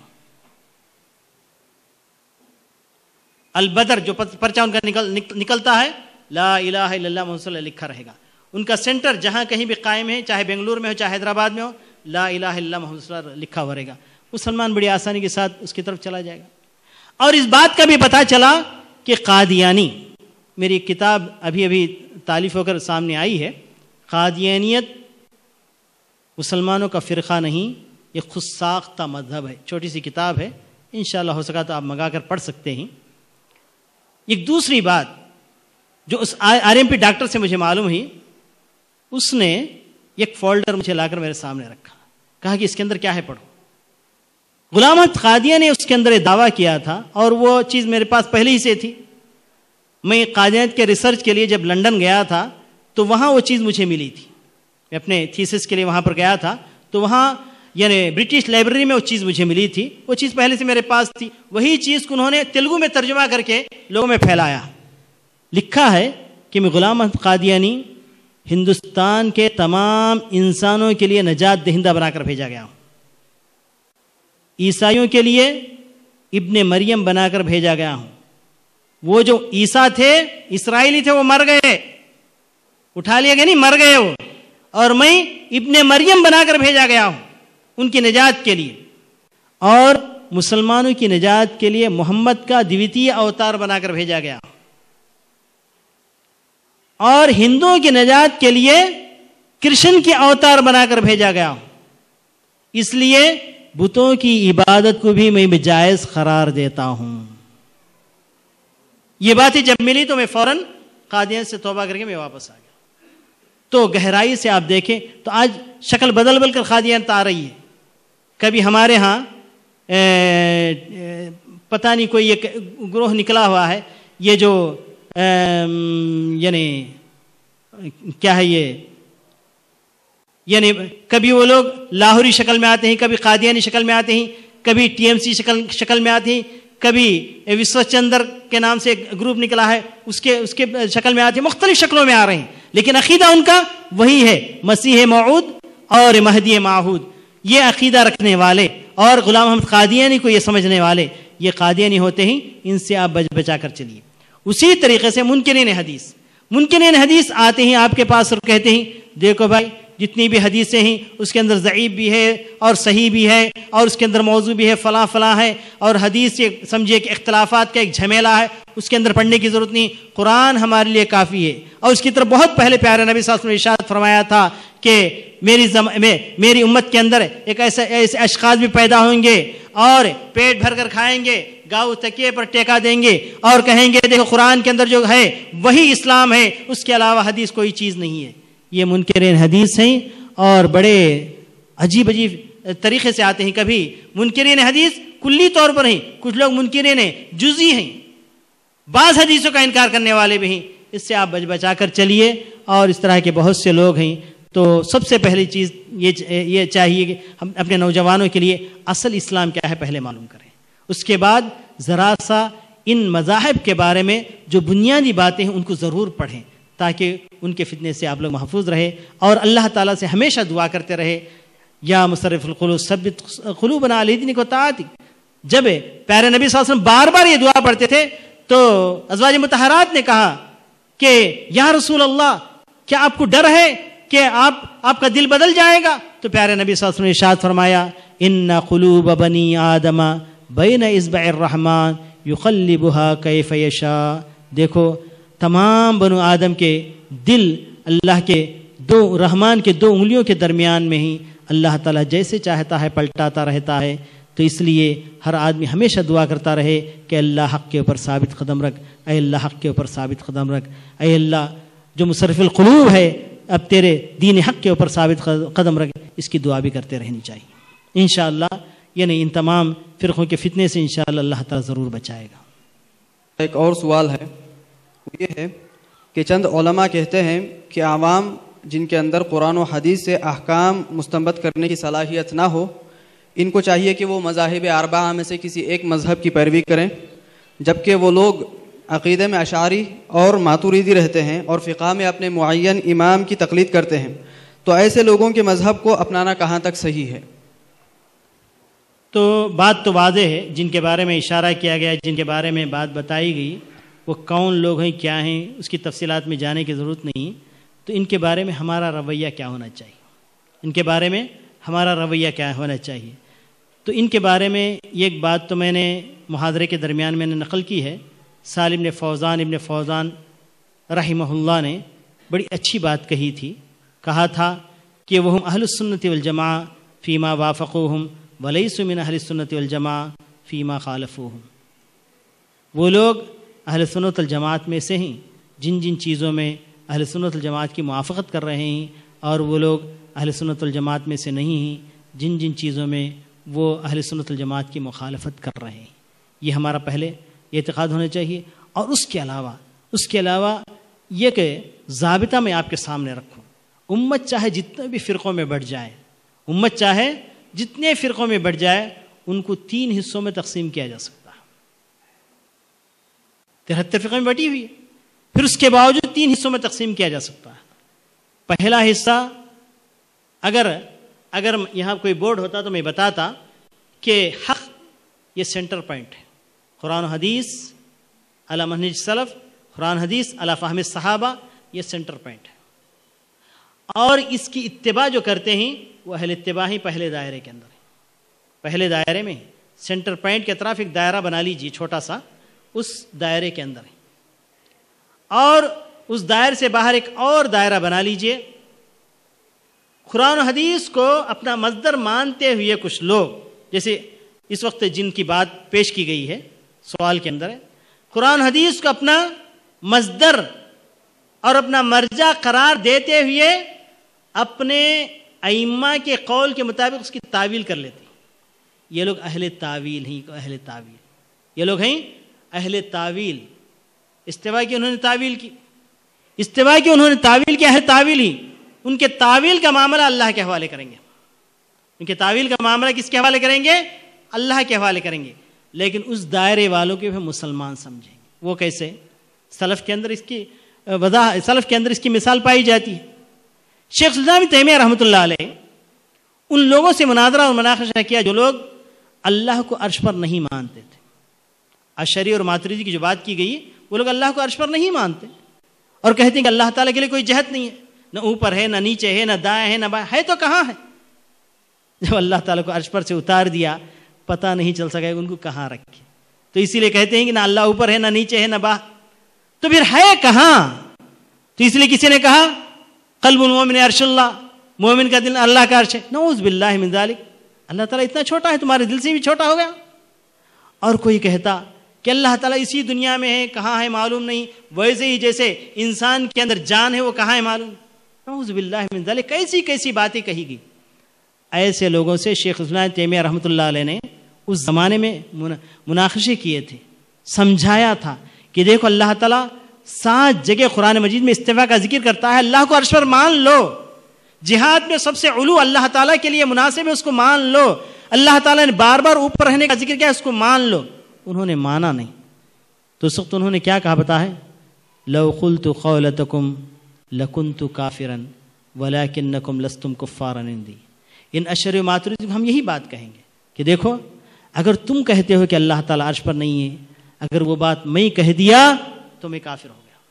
A: البدر جو پرچہ ان کا نکلتا ہے، لا الہ الا اللہ محمد صلی اللہ لکھا رہے گا. ان کا سینٹر جہاں کہیں بھی قائم ہے، چاہے بنگلور میں ہو چاہے حیدرآباد میں ہو، لا الہ الا اللہ محمد صلی اللہ لکھا ہوا رہے گا. مسلمان بڑی آسانی کے ساتھ اس کی طرف چلا جائے گا. اور اس بات کا بھی پتہ چلا کہ قادیانی، میری ایک کتاب ابھی تالیف ہو کر سامنے آئی ہے، قادیانیت مسلمانوں کا فرقہ نہیں، یہ خود ساختہ مذہب ہے. چھوٹی سی کتاب ہے، انشاءاللہ ہو سکا تو آپ منگا کر پڑھ سکتے ہیں. ایک دوسری بات جو اس RMP ڈاکٹر سے مجھے معلوم ہوئی، اس نے ایک فولڈر مجھے لا کر میرے سامنے رکھا، کہا کہ اس کے اندر کیا ہے پڑھو. غلام احمد قادیانی نے اس کے اندر ایک دعویٰ کیا تھا، اور وہ چیز میرے پاس پہلے ہی سے تھی. میں قادیانیت کے ریسرچ کے لیے جب لنڈن گیا تھا تو وہاں وہ چیز مجھے ملی تھی. میں اپنے تھیسس کے لیے وہاں پر گیا تھا تو وہاں یعنی برٹش لائبریری میں وہ چیز مجھے ملی تھی. وہ چیز پہلے سے میرے پاس تھی. وہی چیز کو انہوں نے تیلگو میں ترجمہ کر کے لوگوں میں پھیلایا. لکھا ہے کہ میں غلام احمد قادیانی ہندوستان کے تمام انسانوں کے لیے نجات دہندہ بنا کر بھیجا گیا ہوں. عیسائیوں کے لیے ابن مریم بنا کر بھیجا گیا ہوں. وہ جو عیسیٰ تھے، اسرائیلی تھے، وہ مر گئے، اٹھا لیا گیا نہیں، مر گئے وہ، اور میں ابن مریم بنا کر بھیجا گیا ہوں ان کی نجات کے لیے. اور مسلمانوں کی نجات کے لیے محمد کا دیوتی اوتار بنا کر بھیجا گیا، اور ہندوؤں کی نجات کے لیے کرشن کی اوتار بنا کر بھیجا گیا. اس لیے بتوں کی عبادت کو بھی میں جائز قرار دیتا ہوں. یہ باتیں جب ملی تو میں فوراً قادیان سے توبہ کر کے میں واپس آ گیا. تو گہرائی سے آپ دیکھیں تو آج شکل بدل کر قادیانیت آ رہی ہے. کبھی ہمارے ہاں پتہ نہیں کوئی ایک گروہ نکلا ہوا ہے، یہ جو یعنی کیا ہے یہ، یعنی کبھی وہ لوگ لاہوری شکل میں آتے ہیں، کبھی قادیانی شکل میں آتے ہیں، کبھی TMC شکل میں آتے ہیں، کبھی وشو چندر کے نام سے ایک گروپ نکلا ہے اس کے شکل میں آتے ہیں. مختلف شکلوں میں آ رہے ہیں، لیکن عقیدہ ان کا وہی ہے، مسیح موعود اور مہدی موعود. یہ عقیدہ رکھنے والے اور غلام احمد قادیانی کو یہ سمجھنے والے یہ قادیانی ہوتے ہیں. ان سے آپ بچا کر چلیے. اسی طریقے سے منکرین حدیث آتے ہیں آپ کے پاس اور کہتے ہیں دیکھو بھائی جتنی بھی حدیثیں ہیں اس کے اندر ضعیف بھی ہے اور صحیح بھی ہے اور اس کے اندر موضوع بھی ہے، فلاں فلاں ہے، اور حدیث یہ سمجھیے کہ اختلافات کا ایک جھمیلا ہے، اس کے اندر پڑھنے کی ضرورت نہیں، قرآن ہمارے لیے کافی ہے۔ اور اس کی طرف بہت پہلے پیارے نبی صلی اللہ علیہ وسلم نے ارشاد فرمایا تھا کہ میری امت کے اندر ایک ایسے اشخاص بھی پیدا ہوں گے اور پیٹ بھر کر کھائیں گے، گاؤں تکیے پر ٹیکا دیں گے اور کہیں گے دیکھو قرآن کے اندر جو ہے وہی اسلام ہے، اس کے علاوہ حدیث کوئی چیز نہیں ہے۔ یہ منکرین حدیث ہیں اور بڑے عجیب عجیب طریقے سے آتے ہیں۔ کبھی منکرین حدیث کلی طور پر ہیں، کچھ لوگ منکرین جزئی ہیں، بعض حدیثوں کا انکار کرنے والے بھی ہیں۔ اس سے آپ بچا کر چلیے، اور اس طرح کے بہت سے لوگ ہیں۔ تو سب سے پہلی چیز یہ چاہیے کہ ہم اپنے نوجوانوں کے لیے اصل اسلام کیا ہے پہلے معلوم کریں، اس کے بعد ذرا سا ان مذاہب کے بارے میں جو بنیادی باتیں ہیں ان کو ضرور پڑھیں، تاکہ ان کے فتنے سے آپ لوگ محفوظ رہے، اور اللہ تعالیٰ سے ہمیشہ دعا کرتے رہے، یا مصرف القلوب ثبت قلوبنا علی دینک و طاعتک۔ جب پیارے نبی صلی اللہ علیہ وسلم بار بار یہ دعا پڑھتے تھے تو ازواج مطہرات نے کہا کہ یا رسول اللہ کیا آپ کو ڈر ہے کہ آپ کا دل بدل جائے گا؟ تو پیارے نبی صلی اللہ علیہ وسلم نے ارشاد فرمایا ان قلوب بنی آدم بین اصبع الرحمن یقلبها کیف یشاء۔ دیکھو تمام بنو آدم کے دل اللہ کے رحمان کے 2 انگلیوں کے درمیان میں ہی اللہ تعالیٰ جیسے چاہتا ہے پلٹاتا رہتا ہے۔ تو اس لیے ہر آدمی ہمیشہ دعا کرتا رہے کہ اللہ حق کے اوپر ثابت قدم رکھ، اے اللہ حق کے اوپر ثابت قدم رکھ، اے اللہ جو مصرف القلوب ہے اب تیرے دین حق کے اوپر ثابت قدم رکھ۔ اس کی دعا بھی کرتے رہنی چاہیے انشاءاللہ، یعنی ان تمام فرقوں کے فتنے سے انشاءاللہ اللہ تعالیٰ ضرور بچائے گا۔
B: ایک اور سوال ہے، وہ یہ ہے کہ چند علماء کہتے ہیں کہ عوام جن کے اندر قرآن و حدیث سے احکام مستنبط کرنے کی صلاحیت نہ ہو، ان کو چاہیے کہ وہ مذاہب اربعہ میں سے کسی ایک مذہب کی پیروی کریں، جبکہ وہ لوگ عقیدے میں اشعری اور ماتوریدی رہتے ہیں اور فقہ میں اپنے معین امام کی تقلید کرتے ہیں، تو ایسے لوگوں کے مذہب کو اپنانا کہاں تک صحیح ہے؟
A: تو بات تو واضح ہے، جن کے بارے میں اشارہ کیا گیا، جن کے بارے میں بات بتائی گئی، وہ کون لوگ ہیں، کیا ہیں، اس کی تفصیلات میں جانے کی ضرورت نہیں۔ تو ان کے بارے میں ہمارا رویہ کیا ہونا چاہیے، ان کے بارے میں ہمارا رویہ کیا ہونا چاہیے؟ تو ان کے بارے میں یہ ایک بات تو میں نے محاضرے کے درمیان میں نے نقل کی ہے، سالم ابن فوزان رحمہ اللہ نے بڑی اچھی بات کہی تھی، کہا تھا کہ وہم اہل السنت والجماعہ فیما وافقوہم ولیسوا من اہل السنت والجماعہ فیما خالفوہم۔ وہ لوگ اہل سنت الجماعت میں سے ہیں جن جن چیزوں میں اہل سنت الجماعت کی موافقت کر رہے ہیں، اور وہ لوگ اہل سنت الجماعت میں سے نہیں ہیں جن جن چیزوں میں وہ اہل سنت الجماعت کی مخالفت کر رہے ہیں۔ یہ ہمارا پہلے اعتقاد ہونا چاہیے۔ اور اس کے علاوہ یہ کہ ضابطہ میں آپ کے سامنے رکھوں، امت چاہے جتنے بھی فرقوں میں بڑھ جائے، امت چاہے جتنے فرقوں میں بڑھ جائے، ان کو 3 حصوں میں تقسیم کیا جا سکتا ہے۔ 73 فرقوں میں بٹی ہوئی ہے، پھر اس کے باوجود 3 حصوں میں تقسیم کیا جا سکتا ہے۔ پہلا حصہ، اگر یہاں کوئی بورڈ ہوتا تو میں بتاتا کہ حق یہ سینٹر پوائنٹ ہے، قرآن و حدیث علی منہج سلف، قرآن حدیث علی فہم صحابہ، یہ سینٹر پوائنٹ ہے۔ اور اس کی اتباع جو کرتے ہیں وہ اہل اتباع ہی پہلے دائرے کے اندر ہے، پہلے دائرے میں سینٹر پوائنٹ کے اطراف ایک دائرہ بنا لیجیے چھوٹا سا، اس دائرے کے اندر ہے، اور اس دائرے سے باہر ایک اور دائرہ بنا لیجیے۔ قرآن و حدیث کو اپنا مصدر مانتے ہوئے کچھ لوگ، جیسے اس وقت جن کی بات پیش کی گئی ہے سوال کے اندر ہے، قرآن حدیث کو اپنا مصدر اور اپنا مرجع قرار دیتے ہوئے اپنے ائمہ کے قول کے مطابق اس کی تعویل کر لیتے ہیں۔ یہ لوگ اہل تعویل ہیں، اہل تعویل، یہ لوگ ہیں اہل تعویل۔ استوا کی انہوں نے تعویل کی، استوا کی انہوں نے تعویل کی، اہل تعویل ہی۔ ان کے تعویل کا معاملہ اللہ کے حوالے کریں گے، ان کے تعویل کا معاملہ کس کے حوالے کریں گے؟ اللہ کے حوالے کریں گے۔ لیکن اس دائرے والوں کے بھی مسلمان سمجھیں گے۔ وہ کیسے؟ سلف کے اندر اس کی سلف کے اندر اس کی مثال پائی جاتی ہے۔ شیخ الاسلام ابن تیمیہ رحمۃ اللہ علیہ ان لوگوں سے مناظرہ اور مناقشہ کیا جو لوگ اللہ کو عرش پر نہیں مانتے تھے۔ اشعری اور ماتریدی کی جو بات کی گئی، وہ لوگ اللہ کو عرش پر نہیں مانتے اور کہتے ہیں کہ اللہ تعالیٰ کے لیے کوئی جہت نہیں ہے، نہ اوپر ہے، نہ نیچے ہے، نہ دائیں ہے، نہ بائیں ہے، تو کہاں ہے؟ جب اللہ تعالیٰ کو عرش پر سے اتار دیا، پتہ نہیں چل سکا کہ ان کو کہاں رکھے. تو اسی لیے کہتے ہیں کہ نہ اللہ اوپر ہے، نہ نیچے ہے، نہ باہر، تو پھر ہے کہاں؟ تو اس لیے کسی نے کہا قلب المومن عرش اللہ، مومن کا دل اللہ کا عرش ہے. نعوذ باللہ من ذالک، اللہ تعالیٰ اتنا چھوٹا ہے؟ تمہارے دل سے بھی چھوٹا ہو گیا. اور کوئی کہتا کہ اللہ تعالیٰ اسی دنیا میں ہے، کہاں ہے معلوم نہیں، ویسے ہی جیسے انسان کے اندر جان ہے وہ کہاں ہے معلوم. نعوذ باللہ من ذالک، کیسی کیسی باتیں کہی گئی. ایسے لوگوں سے شیخ الاسلام تیمیہ رحمۃ اللہ علیہ نے اس زمانے میں مناقشے کیے تھے، سمجھایا تھا کہ دیکھو اللہ تعالیٰ 7 جگہ قرآن مجید میں استوا کا ذکر کرتا ہے، اللہ کو عرش پر مان لو. جہاد میں سب سے علو اللہ تعالیٰ کے لیے مناسب ہے، اس کو مان لو. اللہ تعالیٰ نے بار بار اوپر رہنے کا ذکر کیا، اس کو مان لو. انہوں نے مانا نہیں. تو اس وقت انہوں نے کیا کہا پتا ہے؟ لو قلت قولتکم لکنت کافرا ولکنکم لستم کفارا عندی. ان اشر و ماتریدی ہم یہی بات کہیں گے کہ دیکھو اگر تم کہتے ہو کہ اللہ تعالیٰ عرش پر نہیں ہے، اگر وہ بات میں کہہ دیا تو میں کافر ہو گیا.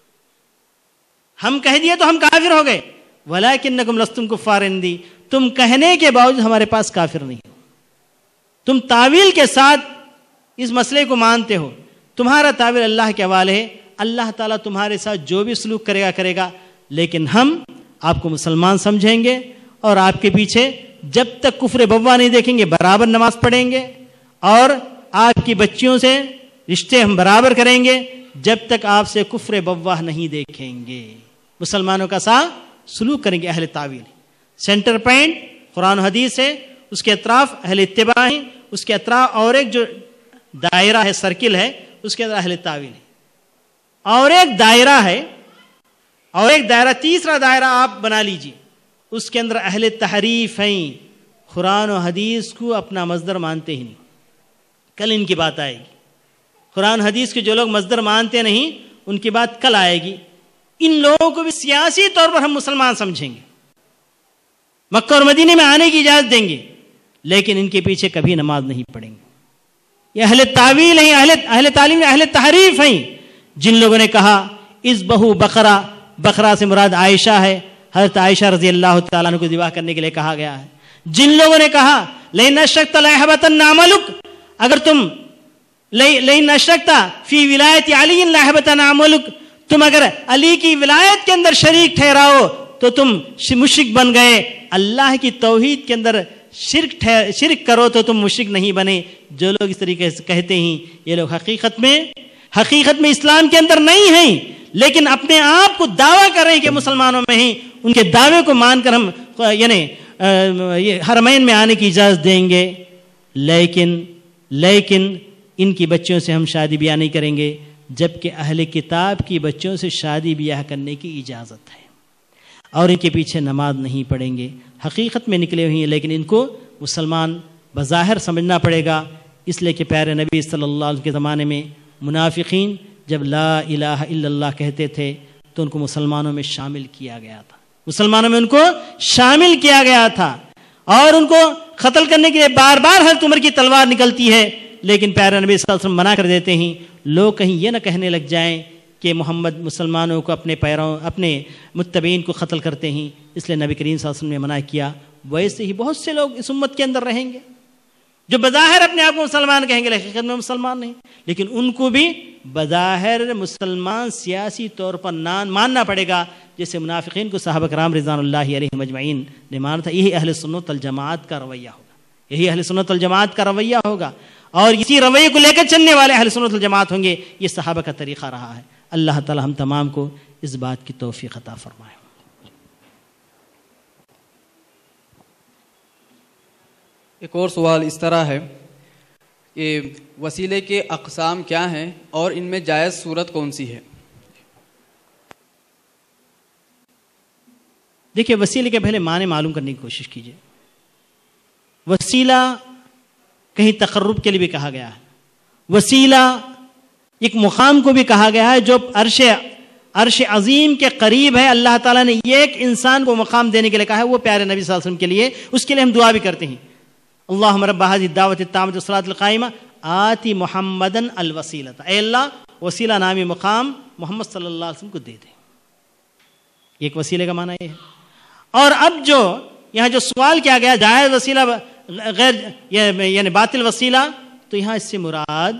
A: ہم کہہ دیے تو ہم کافر ہو گئے. وَلَكِنَّكُمْ لَسْتُمْ كُفَّارًا عِندِي، تم کہنے کے باوجود ہمارے پاس کافر نہیں ہو. تم تعویل کے ساتھ اس مسئلے کو مانتے ہو. تمہارا تعویل اللہ کے حوالے ہے، اللہ تعالیٰ تمہارے ساتھ جو بھی سلوک کرے گا، لیکن ہم آپ کو مسلمان سمجھیں گے اور آپ کے پیچھے جب تک کفر بوا نہیں دیکھیں گے برابر نماز پڑھیں گے، اور آپ کی بچیوں سے رشتے ہم برابر کریں گے جب تک آپ سے کفر بواہ نہیں دیکھیں گے. مسلمانوں کا ساتھ سلوک کریں گے. اہل تعویل سینٹر پوائنٹ قرآن و حدیث ہے، اس کے اطراف اہل اتباع ہیں، اس کے اطراف اور ایک جو دائرہ ہے، سرکل ہے، اس کے اندر اہل تعویل ہے، اور ایک دائرہ ہے، اور ایک دائرہ، تیسرا دائرہ آپ بنا لیجئے، اس کے اندر اہل تحریف ہیں. قرآن و حدیث کو اپنا مصدر مانتے ہی نہیں. کل ان کی بات آئے گی. قرآن حدیث کے جو لوگ مصدر مانتے نہیں ان کی بات کل آئے گی. ان لوگوں کو بھی سیاسی طور پر ہم مسلمان سمجھیں گے، مکہ اور مدینے میں آنے کی اجازت دیں گے، لیکن ان کے پیچھے کبھی نماز نہیں پڑھیں گے. یہ اہل تعویل ہیں، اہل تعلیم، اہل تحریف ہیں. جن لوگوں نے کہا اس بہو بقرہ، بقرہ سے مراد عائشہ ہے، حضرت عائشہ رضی اللہ تعالیٰ عنہ کو ذبح کرنے کے لیے کہا گیا ہے. جن لوگوں نے کہا لئن اشرکت ليحبطن عملک، اگر تم لئن اشرکت فی ولایت علی ليحبطن عملک، تم اگر علی کی ولایت کے اندر شریک ٹھہراؤ تو تم مشرک بن گئے. اللہ کی توحید کے اندر شرک کرو تو تم مشرک نہیں بنے. جو لوگ اس طریقے سے کہتے ہیں یہ لوگ حقیقت میں اسلام کے اندر نہیں ہیں، لیکن اپنے آپ کو دعویٰ کر رہے ہیں کہ مسلمانوں میں ہیں. ان کے دعوے کو مان کر ہم یعنی یہ حرمین میں آنے کی اجازت دیں گے، لیکن ان کی بچیوں سے ہم شادی بیاہ نہیں کریں گے، جبکہ اہل کتاب کی بچوں سے شادی بیاہ کرنے کی اجازت ہے، اور ان کے پیچھے نماز نہیں پڑھیں گے. حقیقت میں نکلے ہوئے ہیں، لیکن ان کو مسلمان بظاہر سمجھنا پڑے گا. اس لیے کہ پیارے نبی صلی اللہ علیہ وسلم کے زمانے میں منافقین جب لا الہ الا اللہ کہتے تھے تو ان کو مسلمانوں میں شامل کیا گیا تھا، اور ان کو قتل کرنے کے لیے بار بار حضرت عمر کی تلوار نکلتی ہے. لیکن پیارے نبی صلی اللہ علیہ وسلم منع کر دیتے ہیں. لوگ کہیں یہ نہ کہنے لگ جائیں کہ محمد مسلمانوں کو، اپنے متبعین کو قتل کرتے ہیں، اس لیے نبی کریم صلی اللہ علیہ وسلم نے منع کیا. ویسے ہی بہت سے لوگ اس امت کے اندر رہیں گے جو بظاہر اپنے آپ کو مسلمان کہیں گے، حقیقت میں مسلمان نہیں، لیکن ان کو بھی بظاہر مسلمان سیاسی طور پر ماننا پڑے گا، جیسے منافقین کو صحابہ کرام رضوان اللہ علیہم اجمعین نے مانا تھا. یہی اہل سنت الجماعت کا رویہ ہوگا، اور اسی رویے کو لے کر چلنے والے اہل سنت الجماعت ہوں گے. یہ صحابہ کا طریقہ رہا ہے. اللہ تعالی ہم تمام کو اس بات کی توفیق عطا فرمائے.
B: ایک اور سوال اس طرح ہے کہ وسیلے کے اقسام کیا ہیں اور ان میں جائز صورت کون سی ہے؟
A: دیکھیے، وسیلے کے پہلے معنی معلوم کرنے کی کوشش کیجیے. وسیلہ کہیں تقرب کے لیے بھی کہا گیا ہے، وسیلہ ایک مقام کو بھی کہا گیا ہے جو عرش عظیم کے قریب ہے. اللہ تعالیٰ نے یہ ایک انسان کو مقام دینے کے لیے کہا ہے، وہ پیارے نبی صلی اللہ علیہ وسلم کے لیے. اس کے لیے ہم دعا بھی کرتے ہیں، اللہم رب هذه الدعوۃ التامۃ والصلاۃ القائمہ آتی محمدن الوسیلۃ. اے اللہ وسیلہ نامی مقام محمد صلی اللہ علیہ وسلم کو دے دے. ایک وسیلے کا معنی یہ ہے. اور اب جو یہاں جو سوال کیا گیا جائز وسیلہ غیر یعنی باطل وسیلہ، تو یہاں اس سے مراد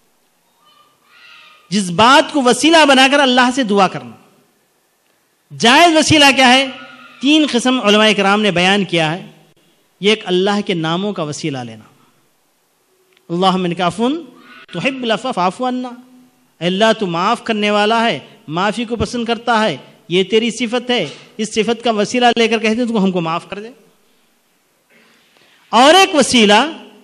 A: جس بات کو وسیلہ بنا کر اللہ سے دعا کرنا. جائز وسیلہ کیا ہے؟ 3 قسم علماء کرام نے بیان کیا ہے. یہ ایک اللہ کے ناموں کا وسیلہ لینا، اللہم انک عفو تحب العفو فاعف عنا، اللہ تو معاف کرنے والا ہے، معافی کو پسند کرتا ہے، یہ تیری صفت ہے، اس صفت کا وسیلہ لے کر کہتے ہیں تو ہم کو معاف کر دے. اور ایک وسیلہ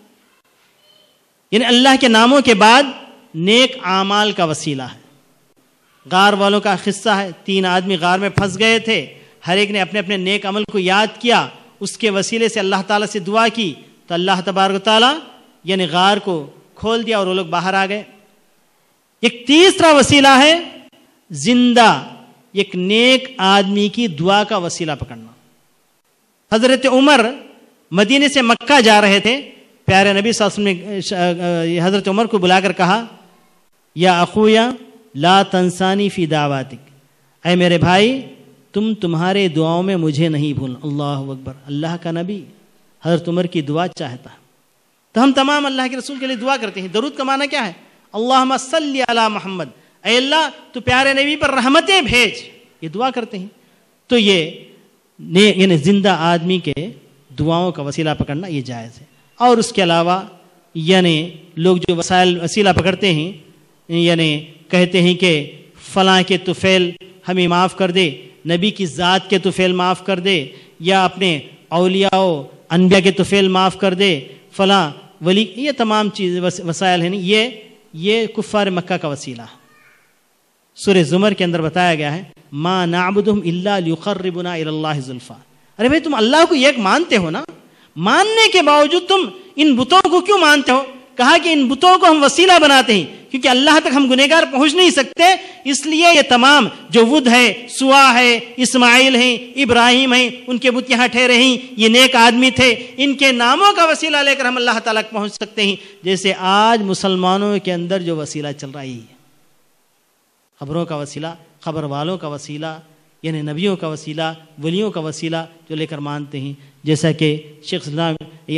A: یعنی اللہ کے ناموں کے بعد نیک اعمال کا وسیلہ ہے. غار والوں کا قصہ ہے، 3 آدمی غار میں پھنس گئے تھے، ہر ایک نے اپنے اپنے نیک عمل کو یاد کیا، اس کے وسیلے سے اللہ تعالیٰ سے دعا کی تو اللہ تبارک و تعالیٰ یعنی غار کو کھول دیا اور وہ لوگ باہر آ گئے. ایک تیسرا وسیلہ ہے زندہ ایک نیک آدمی کی دعا کا وسیلہ پکڑنا. حضرت عمر مدینے سے مکہ جا رہے تھے، پیارے نبی صلی اللہ علیہ وسلم نے حضرت عمر کو بلا کر کہا یا اخویا لا تنسانی فی دعواتک، اے میرے بھائی تم تمہارے دعاؤں میں مجھے نہیں بھولنا. اللہ اکبر، اللہ کا نبی حضرت عمر کی دعا چاہتا ہے. تو ہم تمام اللہ کے رسول کے لیے دعا کرتے ہیں. درود کا معنی کیا ہے؟ اللہم صلی علی محمد، اے اللہ تو پیارے نبی پر رحمتیں بھیج، یہ دعا کرتے ہیں. تو یہ یعنی زندہ آدمی کے دعاؤں کا وسیلہ پکڑنا یہ جائز ہے. اور اس کے علاوہ یعنی لوگ جو وسیلہ پکڑتے ہیں یعنی کہتے ہیں کہ فلاں کے طفیل ہمیں معاف کر دے، نبی کی ذات کے طفیل معاف کر دے، یا اپنے اولیاء و انبیاء کے طفیل معاف کر دے، فلاں ولی، یہ تمام چیز وسائل ہیں. یہ کفار مکہ کا وسیلہ ہے. سورہ زمر کے اندر بتایا گیا ہے ما نعبدہم الا لیقربنا الی اللہ زلفا. ارے بھائی تم اللہ کو ایک مانتے ہو نا، ماننے کے باوجود تم ان بتوں کو کیوں مانتے ہو؟ کہا کہ ان بتوں کو ہم وسیلہ بناتے ہیں کیونکہ اللہ تک ہم گنہگار پہنچ نہیں سکتے، اس لیے یہ تمام جو ود ہے، سوا ہے، اسماعیل ہیں، ابراہیم ہیں، ان کے بت یہاں ٹھہرے ہیں، یہ نیک آدمی تھے، ان کے ناموں کا وسیلہ لے کر ہم اللہ تعالیٰ تک پہنچ سکتے ہیں. جیسے آج مسلمانوں کے اندر جو وسیلہ چل رہا ہے، خبروں کا وسیلہ، خبر والوں کا وسیلہ، یعنی نبیوں کا وسیلہ، ولیوں کا وسیلہ جو لے کر مانتے ہیں. جیسا کہ شیخ اسلام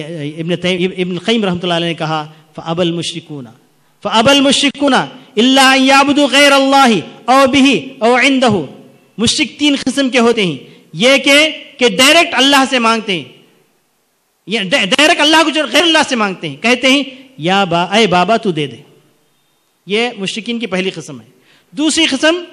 A: ابن القیم رحمۃ اللہ علیہ نے کہا فَأَبَى الْمُشْرِكُونَ إِلَّا أَن يَعْبُدُوا غَيْرَ اللَّهِ أَوْ بِهِ أَوْ عِندَهُ. مشرک 3 قسم کے ہوتے ہیں. یہ کہ ڈائریکٹ اللہ سے مانگتے ہیں، یا ڈائریکٹ اللہ کو جو غیر اللہ سے مانگتے ہیں، کہتے ہیں یا اے بابا تو دے دے. یہ مشرکین کی پہلی قسم ہے. دوسری قسم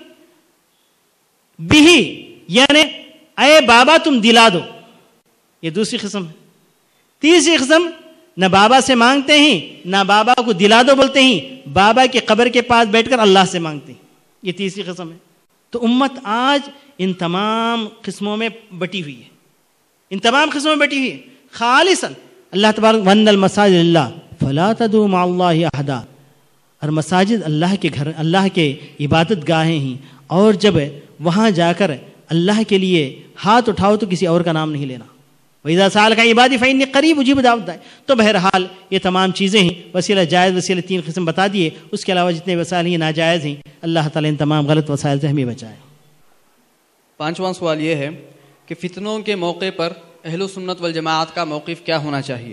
A: بھی یعنی اے بابا تم دلا دو، یہ دوسری قسم ہے. تیسری قسم نہ بابا سے مانگتے ہیں نہ بابا کو دلا دو بولتے ہیں، بابا کی قبر کے پاس بیٹھ کر اللہ سے مانگتے ہیں، یہ تیسری قسم ہے. تو امت آج ان تمام قسموں میں بٹی ہوئی ہے، ان تمام قسموں میں بٹی ہوئی ہے. خالصا اللہ تبارک وَأَنَّ الْمَسَاجِدَ لِلَّهِ فَلَا تَدْعُوا مَعَ اللَّهِ أَحَدًا. اور مساجد اللہ کے گھر، اللہ کے عبادت گاہیں ہیں، اور جب وہاں جا کر اللہ کے لیے ہاتھ اٹھاؤ تو کسی اور کا نام نہیں لینا. وَإِذَا سَأَلَكَ عِبَادِي فَإِنِّي قَرِيبٌ أُجِيبُ دَعْوَةَ الدَّاعِ. تو بہرحال یہ تمام چیزیں ہیں. وسیلہ جائز وسیلہ 3 قسم بتا دیے، اس کے علاوہ جتنے وسائل ہیں ناجائز ہیں. اللہ تعالیٰ ان تمام غلط وسائل سے ہمیں بچائے.
B: 5واں سوال یہ ہے کہ فتنوں کے موقع پر اہل سنت والجماعت کا موقف کیا ہونا چاہیے؟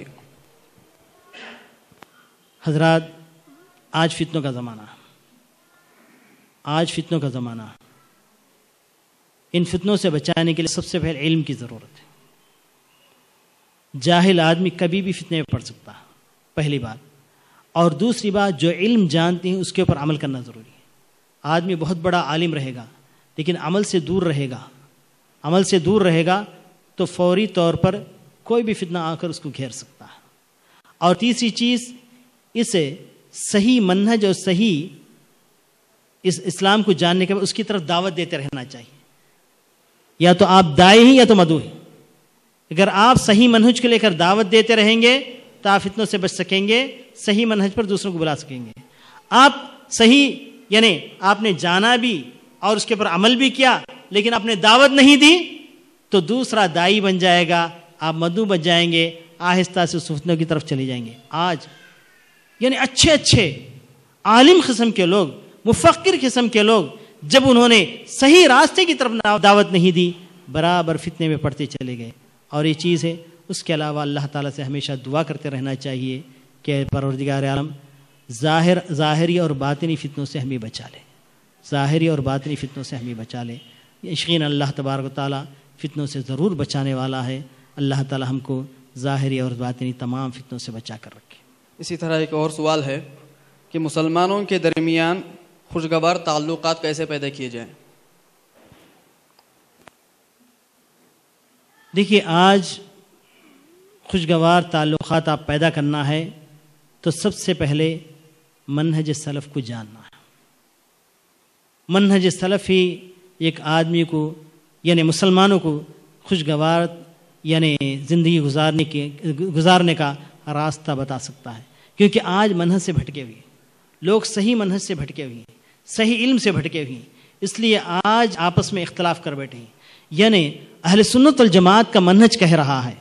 A: حضرات آج فتنوں کا زمانہ، آج فتنوں کا زمانہ. ان فتنوں سے بچانے کے لیے سب سے پہلے علم کی ضرورت ہے. جاہل آدمی کبھی بھی فتنے میں پڑ سکتا ہے، پہلی بات. اور دوسری بات جو علم جانتے ہیں اس کے اوپر عمل کرنا ضروری ہے. آدمی بہت بڑا عالم رہے گا لیکن عمل سے دور رہے گا، عمل سے دور رہے گا تو فوری طور پر کوئی بھی فتنہ آ کر اس کو گھیر سکتا ہے. اور تیسری چیز اسے صحیح منہج اور صحیح اس اسلام کو جاننے کے بعد اس کی طرف دعوت دیتے رہنا چاہیے. یا تو آپ داعی ہیں یا تو مدعو ہیں. اگر آپ صحیح منہج کو لے کر دعوت دیتے رہیں گے تو آپ فتنوں سے بچ سکیں گے، صحیح منہج پر دوسروں کو بلا سکیں گے. آپ صحیح یعنی آپ نے جانا بھی اور اس کے اوپر عمل بھی کیا لیکن آپ نے دعوت نہیں دی تو دوسرا داعی بن جائے گا، آپ مدعو بن جائیں گے، آہستہ سے فتنوں کی طرف چلے جائیں گے. آج یعنی اچھے اچھے عالم قسم کے لوگ، مفکر قسم کے لوگ جب انہوں نے صحیح راستے کی طرف دعوت نہیں دی برابر فتنے میں پڑتے چلے گئے. اور یہ چیز ہے. اس کے علاوہ اللہ تعالیٰ سے ہمیشہ دعا کرتے رہنا چاہیے کہ پروردگار عالم ظاہری اور باطنی فتنوں سے ہمیں بچا لے. ظاہری اور باطنی فتنوں سے ہمیں بچا لے. یقیناً اللہ تبارک و تعالیٰ فتنوں سے ضرور بچانے والا ہے. اللہ تعالیٰ ہم کو ظاہری اور باطنی تمام فتنوں سے بچا کر رکھے.
B: اسی طرح ایک اور سوال ہے کہ مسلمانوں کے درمیان خوشگوار تعلقات کیسے پیدا کیے جائیں؟
A: دیکھیے، آج خوشگوار تعلقات آپ پیدا کرنا ہے تو سب سے پہلے منہج سلف کو جاننا ہے. منہج سلف ہی ایک آدمی کو یعنی مسلمانوں کو خوشگوار یعنی زندگی گزارنے کا راستہ بتا سکتا ہے. کیونکہ آج منہج سے بھٹکے ہوئے لوگ صحیح منہج سے بھٹکے ہوئے ہیں، صحیح علم سے بھٹکے ہوئے ہیں، اس لیے آج آپس میں اختلاف کر بیٹھے ہیں. یعنی اہل سنت والجماعت کا منہج کہہ رہا ہے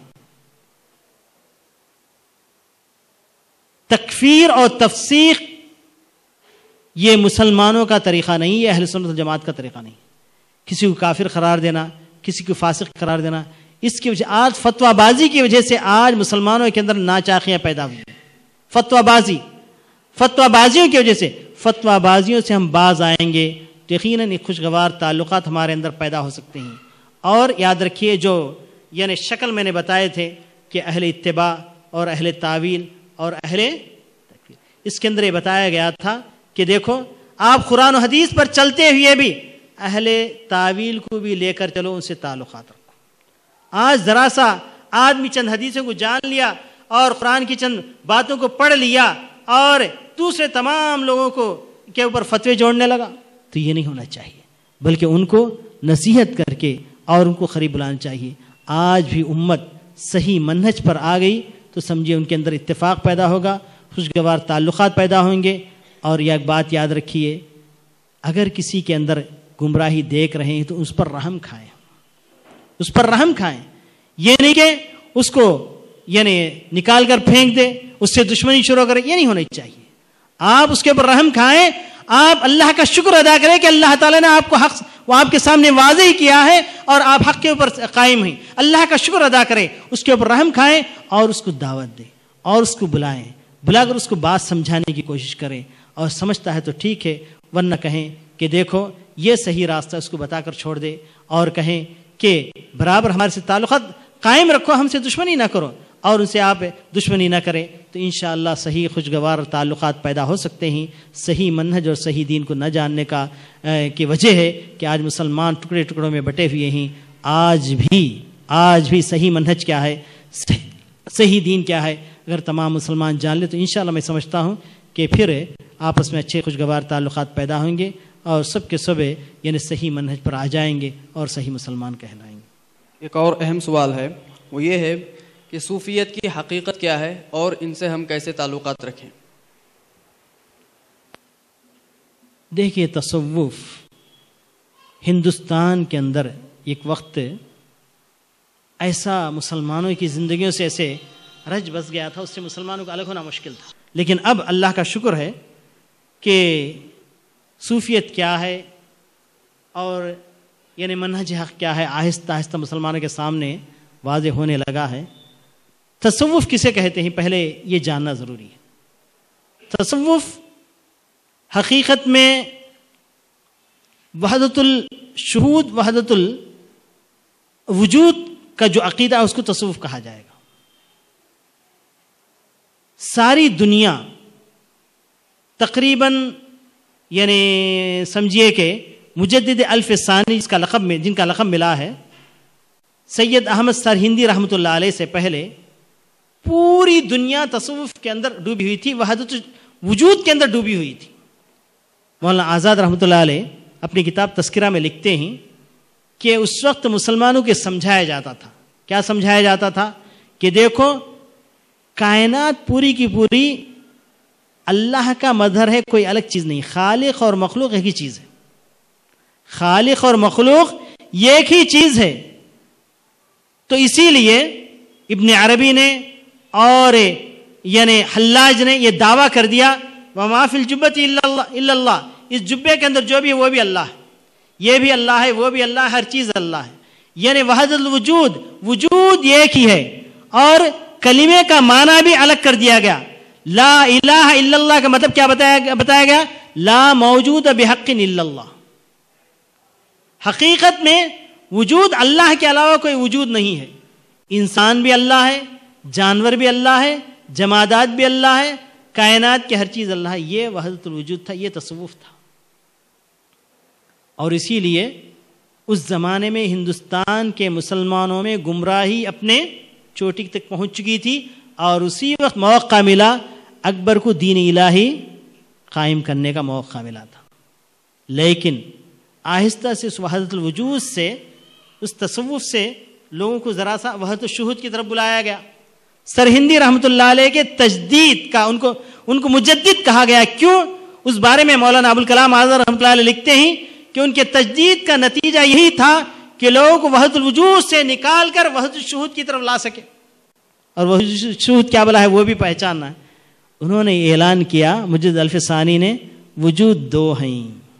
A: تکفیر اور تفسیق یہ مسلمانوں کا طریقہ نہیں، یہ اہل سنت والجماعت کا طریقہ نہیں. کسی کو کافر قرار دینا، کسی کو فاسق قرار دینا، اس کی وجہ آج فتویٰ بازی کی وجہ سے آج مسلمانوں کے اندر ناچاقیاں پیدا ہوئی ہیں. فتویٰ بازیوں کی وجہ سے، فتویٰ بازیوں سے ہم باز آئیں گے تو یقیناً ایک خوشگوار تعلقات ہمارے اندر پیدا ہو سکتے ہیں. اور یاد رکھیے جو یعنی شکل میں نے بتائے تھے کہ اہل اتباع اور اہل تعویل اور اہل تکفیر، اس کے اندر یہ بتایا گیا تھا کہ دیکھو آپ قرآن و حدیث پر چلتے ہوئے بھی اہل تعویل کو بھی لے کر چلو، ان سے تعلقات رکھو. آج ذرا سا آدمی چند حدیثوں کو جان لیا اور قرآن کی چند باتوں کو پڑھ لیا اور دوسرے تمام لوگوں کو کے اوپر فتوے جوڑنے لگا، تو یہ نہیں ہونا چاہیے، بلکہ ان کو نصیحت کر کے اور ان کو قریب بلانا چاہیے. آج بھی امت صحیح منہج پر آ گئی تو سمجھیے ان کے اندر اتفاق پیدا ہوگا، خوشگوار تعلقات پیدا ہوں گے. اور یہ ایک بات یاد رکھیے، اگر کسی کے اندر گمراہی دیکھ رہے ہیں تو اس پر رحم کھائیں، اس پر رحم کھائیں. یہ نہیں کہ اس کو یعنی نکال کر پھینک دے، اس سے دشمنی شروع کرے، یہ نہیں ہونا چاہیے. آپ اس کے اوپر رحم کھائیں، آپ اللہ کا شکر ادا کریں کہ اللہ تعالیٰ نے آپ کو حق وہ آپ کے سامنے واضح کیا ہے اور آپ حق کے اوپر قائم ہیں. اللہ کا شکر ادا کریں، اس کے اوپر رحم کھائیں اور اس کو دعوت دیں اور اس کو بلائیں، بلا کر اس کو بات سمجھانے کی کوشش کریں. اور سمجھتا ہے تو ٹھیک ہے، ورنہ کہیں کہ دیکھو یہ صحیح راستہ، اس کو بتا کر چھوڑ دے. اور کہیں کہ برابر ہمارے سے تعلقات قائم رکھو، ہم سے دشمنی نہ کرو اور ان سے آپ دشمنی نہ کریں، تو انشاءاللہ صحیح خوشگوار تعلقات پیدا ہو سکتے ہیں. صحیح منہج اور صحیح دین کو نہ جاننے کا کی وجہ ہے کہ آج مسلمان ٹکڑے ٹکڑوں میں بٹے ہوئے ہیں. آج بھی صحیح منہج کیا ہے، صحیح دین کیا ہے، اگر تمام مسلمان جان لے تو انشاءاللہ میں سمجھتا ہوں کہ پھر آپس میں اچھے خوشگوار تعلقات پیدا ہوں گے اور سب کے سب یعنی صحیح منہج پر آ جائیں گے اور صحیح مسلمان کہلائیں گے.
B: ایک اور اہم سوال ہے، وہ یہ ہے کہ صوفیت کی حقیقت کیا ہے اور ان سے ہم کیسے تعلقات رکھیں؟
A: دیکھیے، تصوف ہندوستان کے اندر ایک وقت ایسا مسلمانوں کی زندگیوں سے ایسے رج بس گیا تھا، اس سے مسلمانوں کو الگ ہونا مشکل تھا. لیکن اب اللہ کا شکر ہے کہ صوفیت کیا ہے اور یعنی منہج حق کیا ہے آہستہ آہستہ مسلمانوں کے سامنے واضح ہونے لگا ہے. تصوف کسے کہتے ہیں پہلے یہ جاننا ضروری ہے. تصوف حقیقت میں وحدت الشہود، وحدت الوجود کا جو عقیدہ ہے اس کو تصوف کہا جائے گا. ساری دنیا تقریباً یعنی سمجھیے کہ مجدد الف ثانی جن کا لقب ملا ہے سید احمد سرہندی رحمۃ اللہ علیہ سے پہلے پوری دنیا تصوف کے اندر ڈوبی ہوئی تھی، وحدت وجود کے اندر ڈوبی ہوئی تھی. مولانا آزاد رحمۃ اللہ علیہ اپنی کتاب تذکرہ میں لکھتے ہیں کہ اس وقت مسلمانوں کے سمجھایا جاتا تھا. کیا سمجھایا جاتا تھا؟ کہ دیکھو کائنات پوری کی پوری اللہ کا مظہر ہے، کوئی الگ چیز نہیں. خالق اور مخلوق ایک ہی چیز ہے، خالق اور مخلوق ایک ہی چیز ہے. تو اسی لیے ابن عربی نے اور یعنی حلاج نے یہ دعویٰ کر دیا وما فی الجبۃ الا اللہ، اس جبے کے اندر جو بھی ہے وہ بھی اللہ ہے. یہ بھی اللہ ہے، وہ بھی اللہ ہے، ہر چیز اللہ ہے. یعنی وحدت الوجود، وجود ایک ہی ہے. اور کلمے کا معنی بھی الگ کر دیا گیا. لا الہ الا اللہ کا مطلب کیا بتایا گیا؟ لا موجود بحق الا اللہ. حقیقت میں وجود اللہ کے علاوہ کوئی وجود نہیں ہے. انسان بھی اللہ ہے، جانور بھی اللہ ہے، جمادات بھی اللہ ہے، کائنات کی ہر چیز اللہ ہے. یہ وحدت الوجود تھا، یہ تصوف تھا. اور اسی لیے اس زمانے میں ہندوستان کے مسلمانوں میں گمراہی اپنے چوٹی تک پہنچ چکی تھی، اور اسی وقت موقع ملا اکبر کو دین الہی قائم کرنے کا موقع ملا تھا. لیکن آہستہ سے اس وحدت الوجود سے، اس تصوف سے لوگوں کو ذرا سا وحدت الشہود کی طرف بلایا گیا. سرہندی رحمۃ اللہ علیہ کے تجدید کا ان کو مجدد کہا گیا. کیوں؟ اس بارے میں مولانا ابوالکلام آزاد رحمۃ اللہ علیہ لکھتے ہیں کہ ان کے تجدید کا نتیجہ یہی تھا کہ لوگوں کو وحدت الوجود سے نکال کر وحدت الشہود کی طرف لا سکے. اور وحدت الشہود کیا بلا ہے وہ بھی پہچاننا ہے. انہوں نے اعلان کیا مجدد الف ثانی نے، وجود دو ہیں.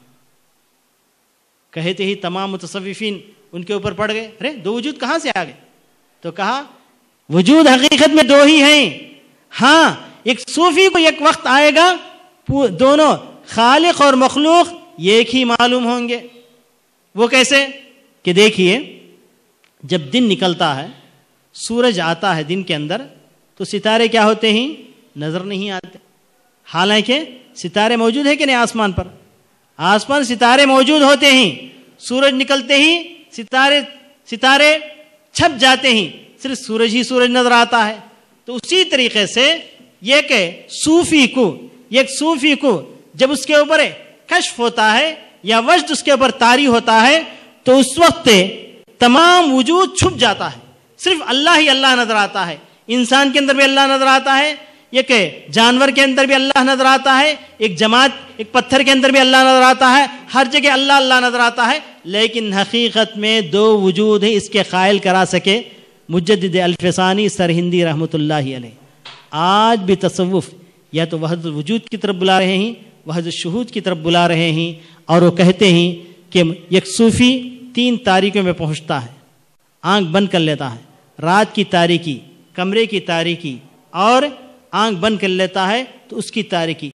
A: کہتے ہی تمام متصوفین ان کے اوپر پڑ گئے، ارے دو وجود کہاں سے آ گئے؟ تو کہا وجود حقیقت میں دو ہی ہیں. ہاں ایک صوفی کو ایک وقت آئے گا دونوں خالق اور مخلوق ایک ہی معلوم ہوں گے. وہ کیسے؟ کہ دیکھیے جب دن نکلتا ہے، سورج آتا ہے دن کے اندر، تو ستارے کیا ہوتے ہیں؟ نظر نہیں آتے. حالانکہ ستارے موجود ہیں کہ نہیں آسمان پر؟ آسمان ستارے موجود ہوتے ہیں. سورج نکلتے ہی ستارے چھپ جاتے ہیں، صرف سورج ہی سورج نظر آتا ہے. تو اسی طریقے سے یہ کہ ایک صوفی کو جب اس کے اوپر کشف ہوتا ہے یا وجد اس کے اوپر طاری ہوتا ہے، تو اس وقت تمام وجود چھپ جاتا ہے، صرف اللہ ہی اللہ نظر آتا ہے. انسان کے اندر بھی اللہ نظر آتا ہے، یہ کہ جانور کے اندر بھی اللہ نظر آتا ہے، ایک جماعت ایک پتھر کے اندر بھی اللہ نظر آتا ہے، ہر جگہ اللہ اللہ نظر آتا ہے. لیکن حقیقت میں دو وجود ہیں. اس کے قائل کرا سکے مجدد الف ثانی سرہندی رحمۃ اللہ علیہ. آج بھی تصوف یا تو وحدت الوجود کی طرف بلا رہے ہیں، وحدت الشہود کی طرف بلا رہے ہیں. اور وہ کہتے ہیں کہ ایک صوفی 3 تاریکیوں میں پہنچتا ہے. آنکھ بند کر لیتا ہے، رات کی تاریکی، کمرے کی تاریکی، اور آنکھ بند کر لیتا ہے تو اس کی تاریکی.